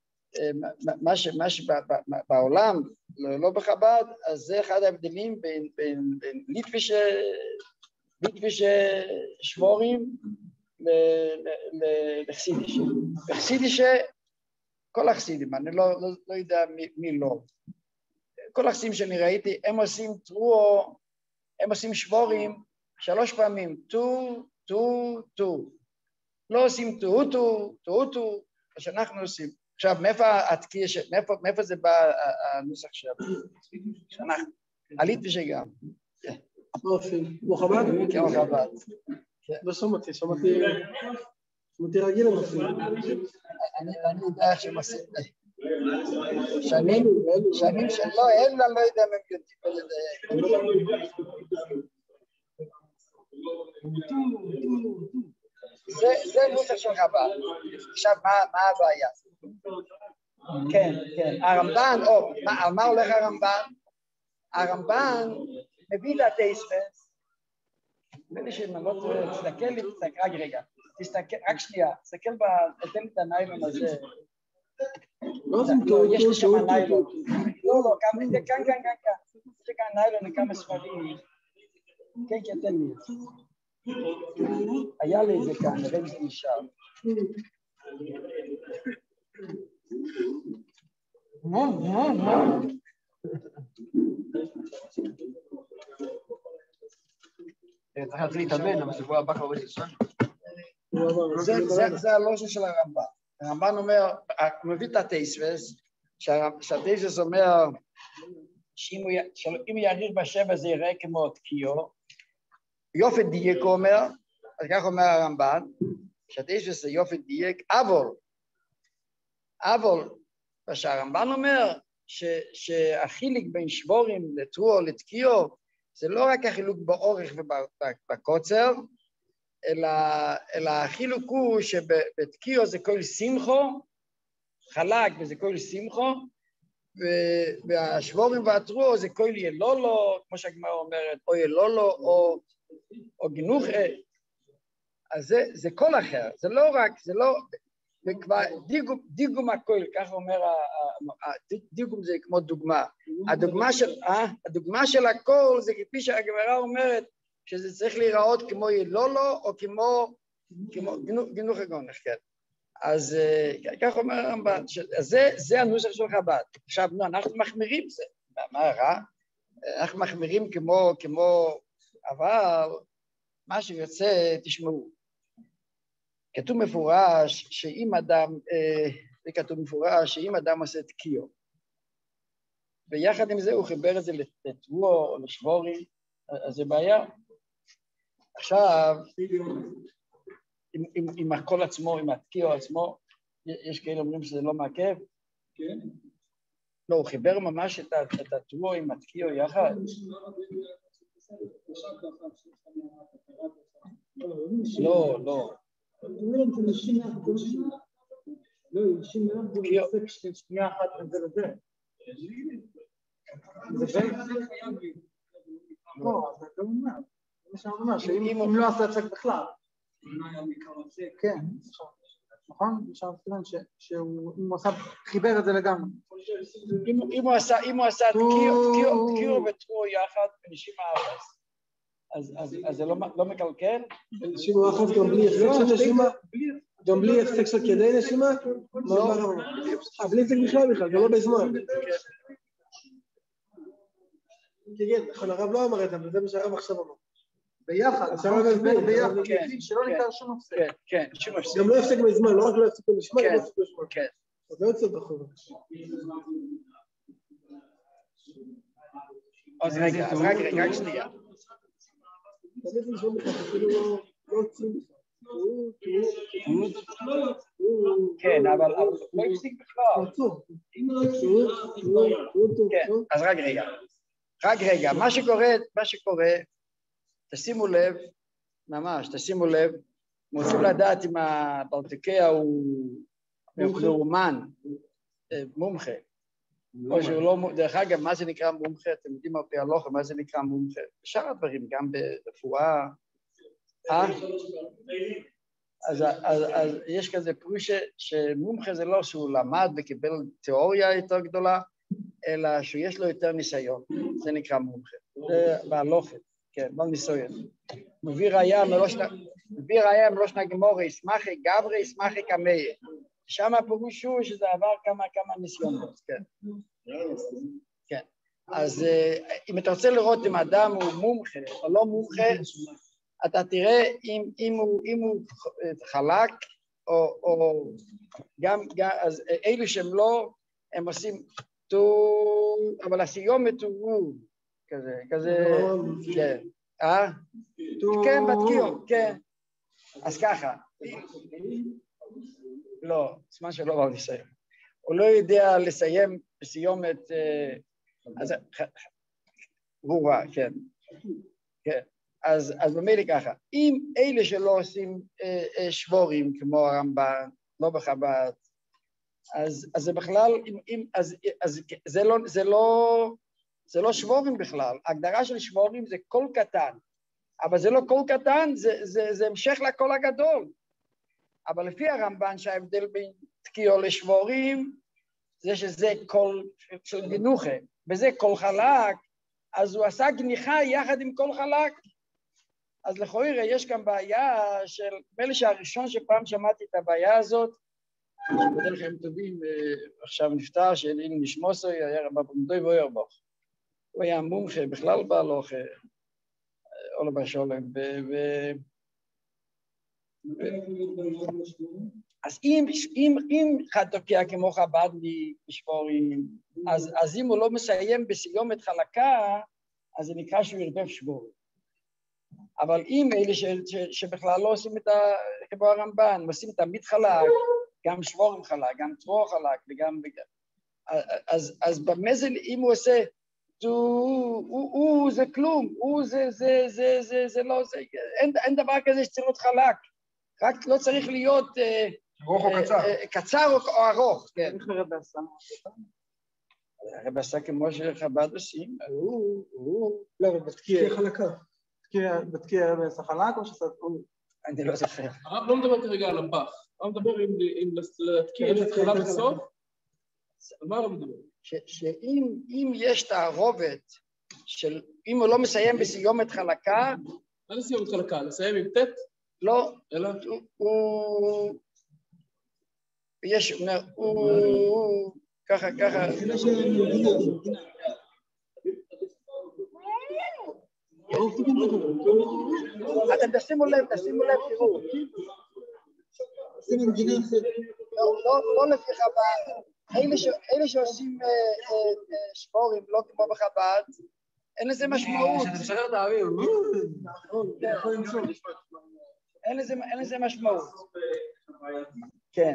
מה שבעולם, לא בחב"ד, אז זה אחד ההבדלים בין ליטביש שבורים לחסידישה. בחסידישה, כל החסידים, אני לא יודע מי לא. כל החסידים שאני ראיתי, הם עושים טרואו, הם עושים שבורים 3 פעמים, טו. לא עושים טו, מה שאנחנו עושים. עכשיו, מאיפה זה בא הנוסח שאנחנו? הליטביש גם. כמו חב"ד? כמו חב"ד. לא שמעתי רגיל למפעיל. אני יודע שהם עושים, שנים שלא, הם לא יודע אם הם יודעים זה נוסח של חב"ד. עכשיו, מה הבעיה? כן, הרמב"ן, על מה הולך הרמב"ן? הרמב"ן מביא את הטייספס, נדמה שאם לא תסתכל לי, רק רגע, רק שנייה, תסתכל, תתן לי את הניילון הזה. לא, יש לי שם הניילון. לא, כאן. יש לי כאן ניילון לכמה ספרים. כן, תן לי את זה. היה לי את זה כאן, נראה לי זה נשאר. צריך להתחיל להתאמן, אבל שבוע הבא כבר בססון. זה הלושן של הרמב"ן. הרמב"ן אומר, הוא מביא את הטייספס, שהטייספס אומר, שאם הוא יאריך בשבע זה יראה כמו תקיעו, יופי דייק הוא אומר, אז כך אומר הרמב"ן, שהטייספס זה יופי דייק, אבל, מה שהרמב"ן אומר, שהחילוק בין שבורים לטרואו לתקיעו, זה לא רק החילוק באורך ובקוצר, אלא החילוק הוא שבתקיעו זה כל שמחו, חלק וזה כל שמחו, והשבורים והטרואו זה כל ילולו, כמו שהגמרא אומרת, או ילולו או גינוך, אז זה כל אחר, זה לא רק, זה לא, וכבר דיגום הכל, כך אומר, דיגום זה כמו דוגמה, הדוגמה של הכל זה כפי שהגמרא אומרת, שזה צריך להיראות כמו ילולו או כמו גינוך הגונך, כן. אז כך אומר הרמב"ן, זה הנוסח של חב"ד. עכשיו, אנחנו מחמירים זה, מה רע? אנחנו מחמירים כמו, אבל מה שיוצא, תשמעו, כתוב מפורש שאם אדם עושה תקיעו, ויחד עם זה הוא חיבר את זה לטרואו או לשבורים, אז זה בעיה. עכשיו, עם הכל עצמו, עם התקיעו עצמו, יש כאלה אומרים שזה לא מעכב? כן. לא, הוא חיבר ממש את הטרואו עם התקיעו יחד. לא. לא, שנייה אחת בין זה לזה. לא, זה לא אומר. זה אומר שאם לא עשה הפסק בכלל. כן, נכון? אפשר לציין שהוא חיבר את זה לגמרי. אם הוא עשה תקיעו וטרואו יחד בנשימה הארץ, אז זה לא מקלקל? נשימה אחת גם בלי הפסק של נשימה? גם בלי הפסק של כדי נשימה? לא. בלי הפסק בכלל, זה לא בזמן. כן, נכון, הרב לא אמר את זה, אבל זה מה שהרב עכשיו אמר. ביחד, שלא ניתן שום הפסק. כן, שום הפסק. גם לא הפסק בזמן, לא רק לא הפסק בנשימה, גם לא הפסק בזמן. כן. אז לא יוצא בחור. אז רגע, רק שנייה. כן, אבל לא הפסיק בכלל. כן, אז רק רגע. רק רגע, מה שקורה, תשימו לב, ממש, תשימו לב, רוצים לדעת אם הברטיקיה הוא מאומן, מומחה, או שהוא לא, דרך אגב, מה זה נקרא מומחה? אתם יודעים על פי הלוכה, מה זה נקרא מומחה? בשאר הדברים, גם ברפואה, אז יש כזה פירוש שמומחה זה לא שהוא למד וקיבל תיאוריה יותר גדולה, אלא שיש לו יותר ניסיון, זה נקרא מומחה, זה בהלוכה, כן, לא ניסיון. מביא ראיה מלושנה גמורה, ישמחי גברי, ישמחי קמיה. שם הפירוש הוא שזה עבר כמה ניסיונות, כן. כן. אז אם אתה רוצה לראות אם אדם הוא מומחה או לא מומחה, אתה תראה אם הוא חלק, או גם, אז אלו שהם לא, הם עושים אבל הסיומת הוא כזה, כן. כן, בתקיעו, כן. אז ככה. לא, זמן שלא בא לסיים. הוא לא יודע לסיים בסיומת, אז ברורה, כן. כן. אז במילא ככה, אם אלה שלא עושים שבורים כמו הרמב"ן, לא בחב"ד, אז זה בכלל, אז זה לא שבורים בכלל, ההגדרה של שבורים זה קול קטן, אבל זה לא קול קטן, זה המשך לקול הגדול. אבל לפי הרמב"ן שההבדל בין תקיעו לשבורים, זה שזה קול של גנוחה, וזה קול חלק, אז הוא עשה גניחה יחד עם קול חלק. אז לכאורה יש כאן בעיה של, מילא שהראשון שפעם שמעתי את הבעיה הזאת, שבדרך כלל טובים, עכשיו נפטר, שאלינו נשמוסו, היה רבא במדוי ואוירבוך. הוא היה מומחה, בכלל בהלוכה, עולה בשולם, אז אם אחד תוקע כמו חב"דניק בשבורים, אז אם הוא לא מסיים בסיומת חלקה, אז זה נקרא שהוא ירדוף שבורים. אבל אם אלה שבכלל לא עושים את כמו הרמב"ן, עושים תמיד חלק, גם שבורים חלק, גם צרור חלק, וגם... אז במזל, אם הוא עושה, הוא זה כלום, הוא זה לא, אין דבר כזה שצריך להיות חלק, רק לא צריך להיות קצר או ארוך. איך הרב עשה? הרב עשה כמו שחב"ד עושים, לא, אבל בתקיע חלקה. בתקיע הרב עשה חלק או שעשה... אני לא זוכר. הרב לא מדבר כרגע על הפח, הרב מדבר אם להתקיע את התחילה בסוף, על מה הרב מדבר? שאם יש תערובת של, אם הוא לא מסיים בסיומת חלקה... מה זה סיומת חלקה? לסיים עם ט'? לא, אלא? הוא ככה. אתם תשימו לב, תראו. לא לפי חב"ד, אלה שעושים שבורים, לא כמו בחב"ד, אין לזה משמעות. שאתה משחרר את האוויר. אין לזה משמעות. כן.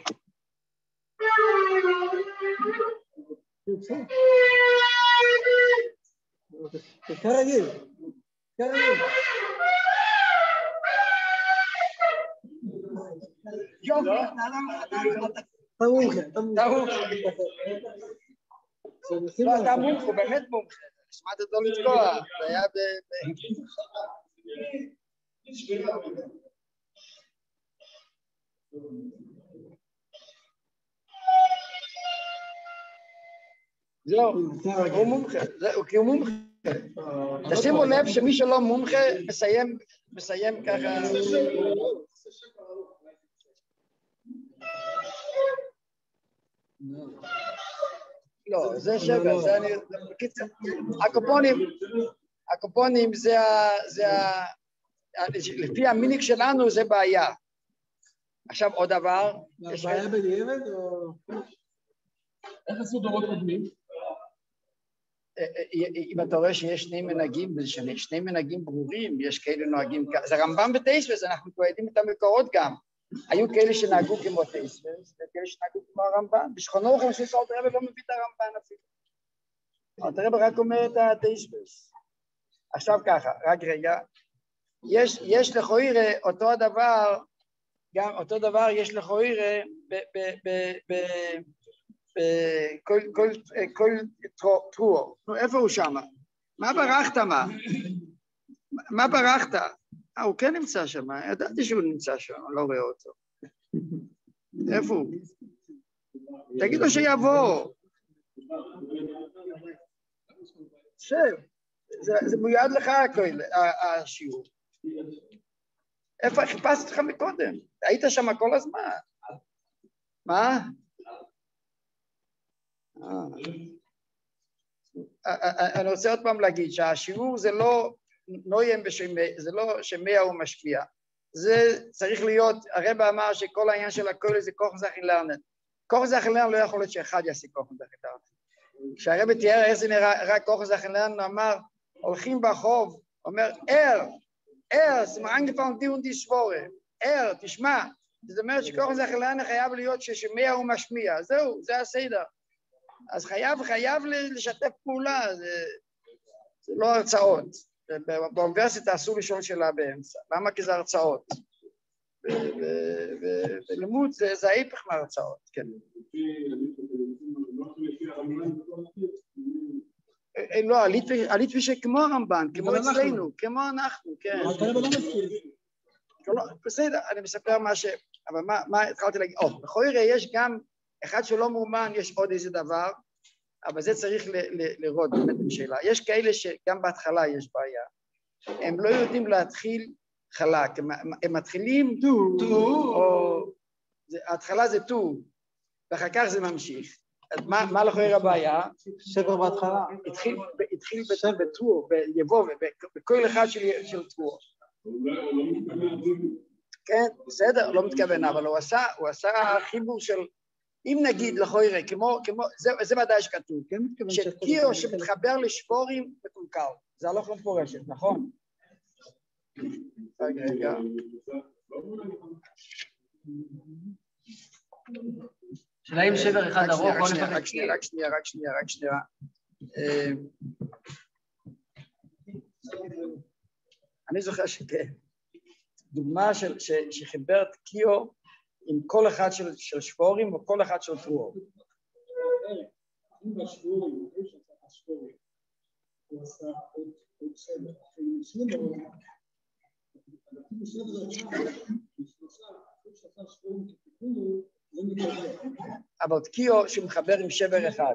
כרגיל. יופי, אתה מומחה, הוא באמת מומחה, שמעת אותו לתקוע, זה היה זהו, הוא מומחה, כי הוא מומחה. תשימו לב שמי שלא מומחה מסיים ככה. לא, זה שבע, זה אני... בקיצור, הקופונים זה לפי המיניק שלנו זה בעיה. עכשיו עוד דבר. בעיה בדיעבד או... איך עשו דורות קודמים? אם אתה רואה שיש שני מנהגים, שני מנהגים ברורים, יש כאלה נוהגים, זה רמב"ם וטייסבס, אנחנו כבר יודעים את המקורות גם. היו כאלה שנהגו כמו טייסבס, וכאלה שנהגו כמו הרמב"ן. בשכונו אורחם של סולט רבי לא מביא את הרמב"ן אפילו. הרב רק אומר את התשבס. עכשיו ככה, רק רגע. יש לכוירה אותו הדבר, גם אותו דבר יש לכוירה בכל תרור. נו, איפה הוא שמה? מה ברחת מה? מה ברחת? הוא כן נמצא שם, ידעתי שהוא נמצא שם, לא רואה אותו. איפה הוא? תגיד לו שיבוא. שב, זה מיועד לך השיעור. איפה חיפשתי אותך מקודם? היית שם כל הזמן. מה? אני רוצה עוד פעם להגיד שהשיעור זה לא נויים בשמי, זה לא שמיה הוא משפיע. זה צריך להיות, הרב אמר שכל העניין של הכל זה כוח זכי לרנן. כוח זכי לרנן לא יכול להיות שאחד יעשה כוח זכי לרנן. כשהרב תיאר איך זה נראה רק כוח זכי לרנן, הוא אמר, הולכים ברחוב, אומר, זה מאנגפן די שבורה, תשמע, זאת אומרת שכוח זכי לרנן חייב להיות ששמיה הוא משמיע, זהו, זה הסדר. אז חייב לשתף פעולה, זה לא הרצאות. באוניברסיטה אסור לשאול שאלה באמצע. למה? כי זה הרצאות. ולימוד זה ההיפך מההרצאות, כן. לא, הליטבי שכמו הרמב"ן, כמו אצלנו, כמו אנחנו, כן. בסדר, אני מספר מה ש... אבל מה התחלתי להגיד? בכל יראה יש גם אחד שלא מאומן, יש עוד איזה דבר, אבל זה צריך לראות באמת בשאלה. יש כאלה שגם בהתחלה יש בעיה. הם לא יודעים להתחיל חלק, הם מתחילים ההתחלה זה טו, ואחר כך זה ממשיך. אז מה לכאורה הבעיה? שבר בהתחלה. התחיל בטור, ביבוא, בכל אחד של טור. כן, בסדר, לא מתכוון, אבל הוא עשה חיבור של, אם נגיד לכאורה, כמו, זה ודאי שכתוב, שקיו שמתחבר לשבורים מקולקל, זה הלוך מפורשת, נכון? רגע. שאלה אם שבר אחד ארוך, רק שנייה. אני זוכר שכן, דוגמה שחיבר את קיו עם כל אחד של שבורים או כל אחד של טרור. אם בשבורים, יש את השבורים, הוא עשה עוד סדר, אבל קיו שמחבר עם שבר אחד.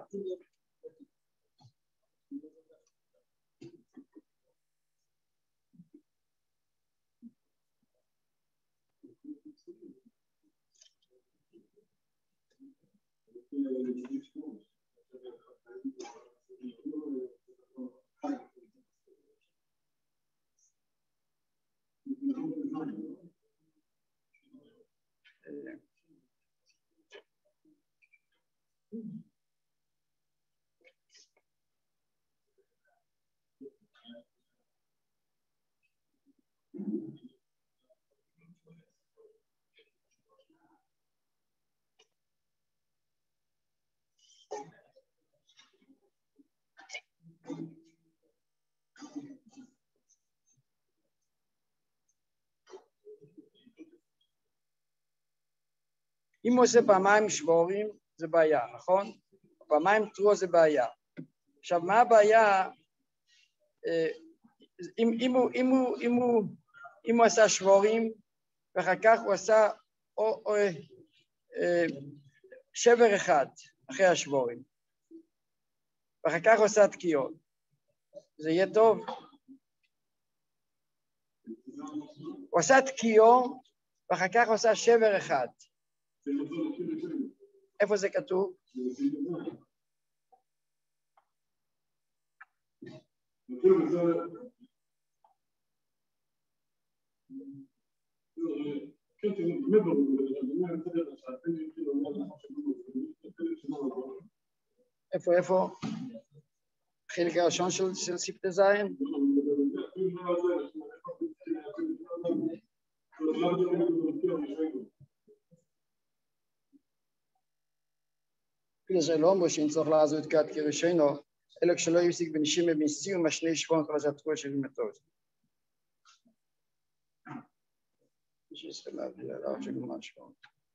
אם הוא עושה פעמיים שבורים, זה בעיה, נכון? פעמיים טרור זה בעיה. עכשיו, מה הבעיה? אם הוא עשה שבורים, ואחר כך הוא עשה שבר אחד אחרי השבורים, ואחר כך הוא עשה תקיעות, זה יהיה טוב? הוא עשה תקיעות, ואחר כך הוא עשה שבר אחד. איפה זה כתוב? איפה? חלק הראשון של ספר זין? זה לא אומר שאין צריך לעזור את כת כראשינו, אלא כשלא יפסיק בנשים ובסיום השני שבועות כל הזתרו של מטוז. שצריך להביא עליו של משהו.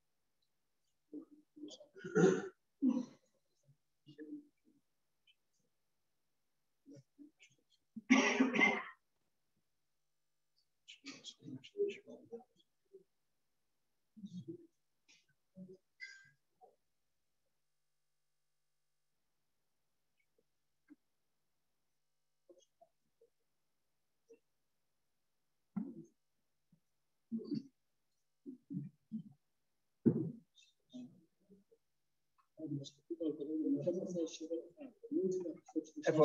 איפה?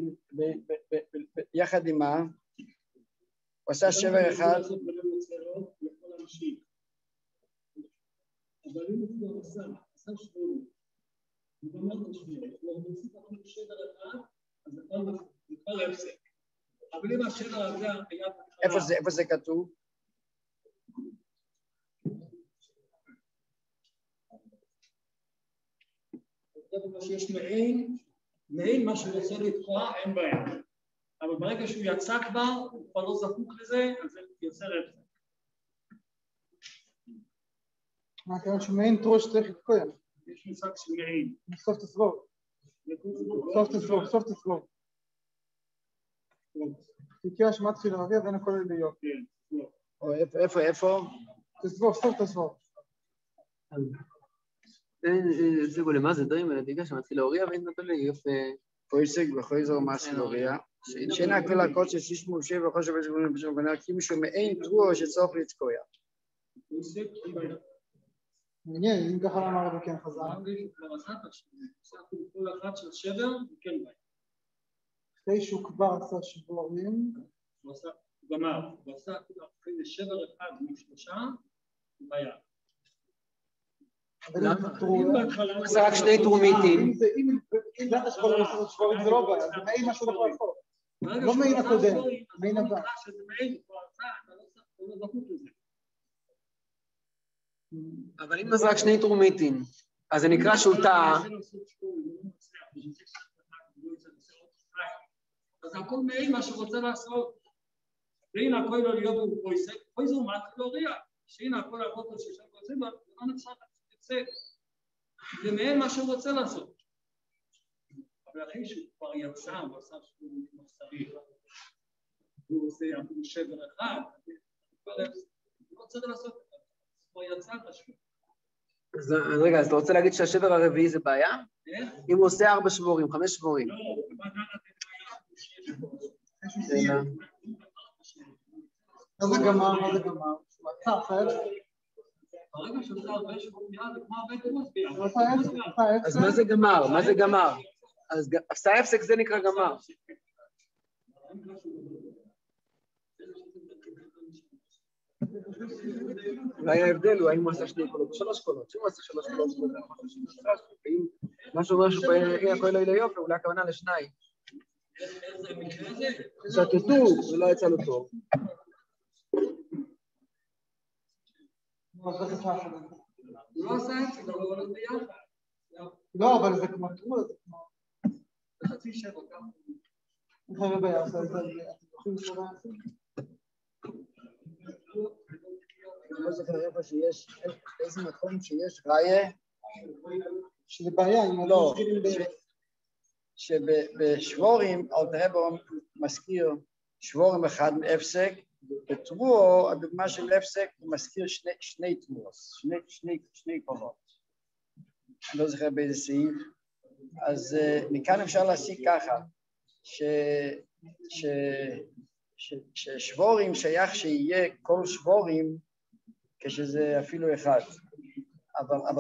יחד עם מה? הוא עשה שבר אחד. אבל אם הוא כבר עשה שבורים, הוא גמר את השבורים, הוא מוסיף אפילו שבר אחד, אז זה כבר הפסק. אבל אם השבר הזה היה... איפה זה כתוב? שיש מעין מה שהוא רוצה לתקוע, אין בעיה. אבל ברגע שהוא יצא כבר, הוא כבר לא זקוק לזה, אז זה יוצר הפסק. מה קרה שמעין תרוש צריך לתקוע? יש מושג של מעין. סוף תסבור. סוף תסבור. תקיע שמתחיל להגיע בין הכל להיות. איפה? תסבור, סוף תסבור. תשיגו למה זה דברים, אני תיקה שמתחיל להוריע ואין נתון לי יופי. פויסק וחויזר מס להוריע. שאין הכל הקוד ששיש מורשה וחושב ושבונים בשביל בנה כי מישהו מעין תרוע שצריך לתקוע. מעניין, אם ככה למה הרבה כן חזר. כבר עשה את השבורים. עשה כל אחד של שבר, וכן בעיה. אחרי שהוא כבר עשה שבורים. הוא עשה, גמר, הוא עשה אחרי זה שבר אחד משלושה, בעיה. זה רק שני תרומיתים. אם זה השבורים לעשות שבורים זה לא בעיה, זה מעין משהו לא יכול לעשות. לא מעין הקודם, מעין הבא. שזה מעין, הוא עשה, אתה לא זכות לזה. אבל אם זה רק שני תרומיתים, אז זה נקרא שהוא טעה. אז הכל מעין מה שרוצה לעשות. והנה הכל לא להיות בפויסק, פויסק הוא מעט להוריע. שהנה הכל לעבוד על שישה קוזים, אבל לא נצטרך לצאת. זה מעין מה שהוא רוצה לעשות. אבל אחרי שהוא כבר יצא, הוא עשה שהוא מוסרי. הוא עושה אפילו שבר אחד, הוא לא צריך לעשות את זה. הוא יצא את השבר. אז רגע, אז אתה רוצה להגיד שהשבר הרביעי זה בעיה? אם הוא עושה 4 שבורים, 5 שבורים. לא, מה זה גמר? הוא עצר, חייב? ברגע שעושה הרבה שבורים יד, זה כמו הרבה תירוץ ביד. אז מה זה גמר? מה זה גמר? אז עשה הפסק זה נקרא גמר. אולי ההבדל הוא האם הוא עשה 2 קולות או 3 קולות. אם הוא עשה 3 קולות, ואם מה שאומר שהוא הכל לא יופי, אולי הכוונה לשניים. שתתו, זה לא יצא לו טוב. לא עשה את זה, אבל זה ביחד. לא, אבל זה כמו תרול, זה כמו... זה חצי שבע כמה. איך הרבה יעשה את זה? אתם זוכרים שבע יעשה? אני לא זוכר איפה שיש, איזה מקום שיש ראיה. שזה בעיה, אם לא מסכימים שבשבורים, אלתרעב מזכיר שבורים אחד מהפסק, בתרועו, הדוגמה של הפסק, הוא מזכיר שני תרועות, שני קולות. אני לא זוכר באיזה סעיף. אז מכאן אפשר להסיק ככה, ששבורים שייך שיהיה כל שבורים, כשזה אפילו אחד. אבל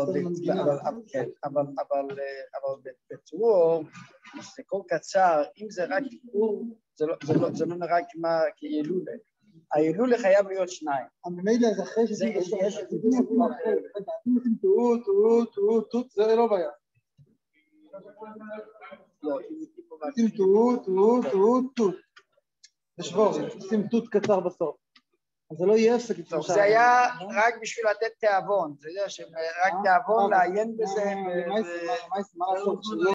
בתרועו, זה כל קצר, אם זה רק תיאור, זה לא נראה כילולה. הילולה חייב להיות 2. הממילא זה אחרי שזה יש אם עושים תות, זה לא בעיה. עושים תות. זה שבורים, עושים תות קצר בסוף. אז זה לא יהיה הפסק. זה היה רק בשביל לתת תיאבון, אתה יודע שרק תיאבון לעיין בזה. מה לעשות?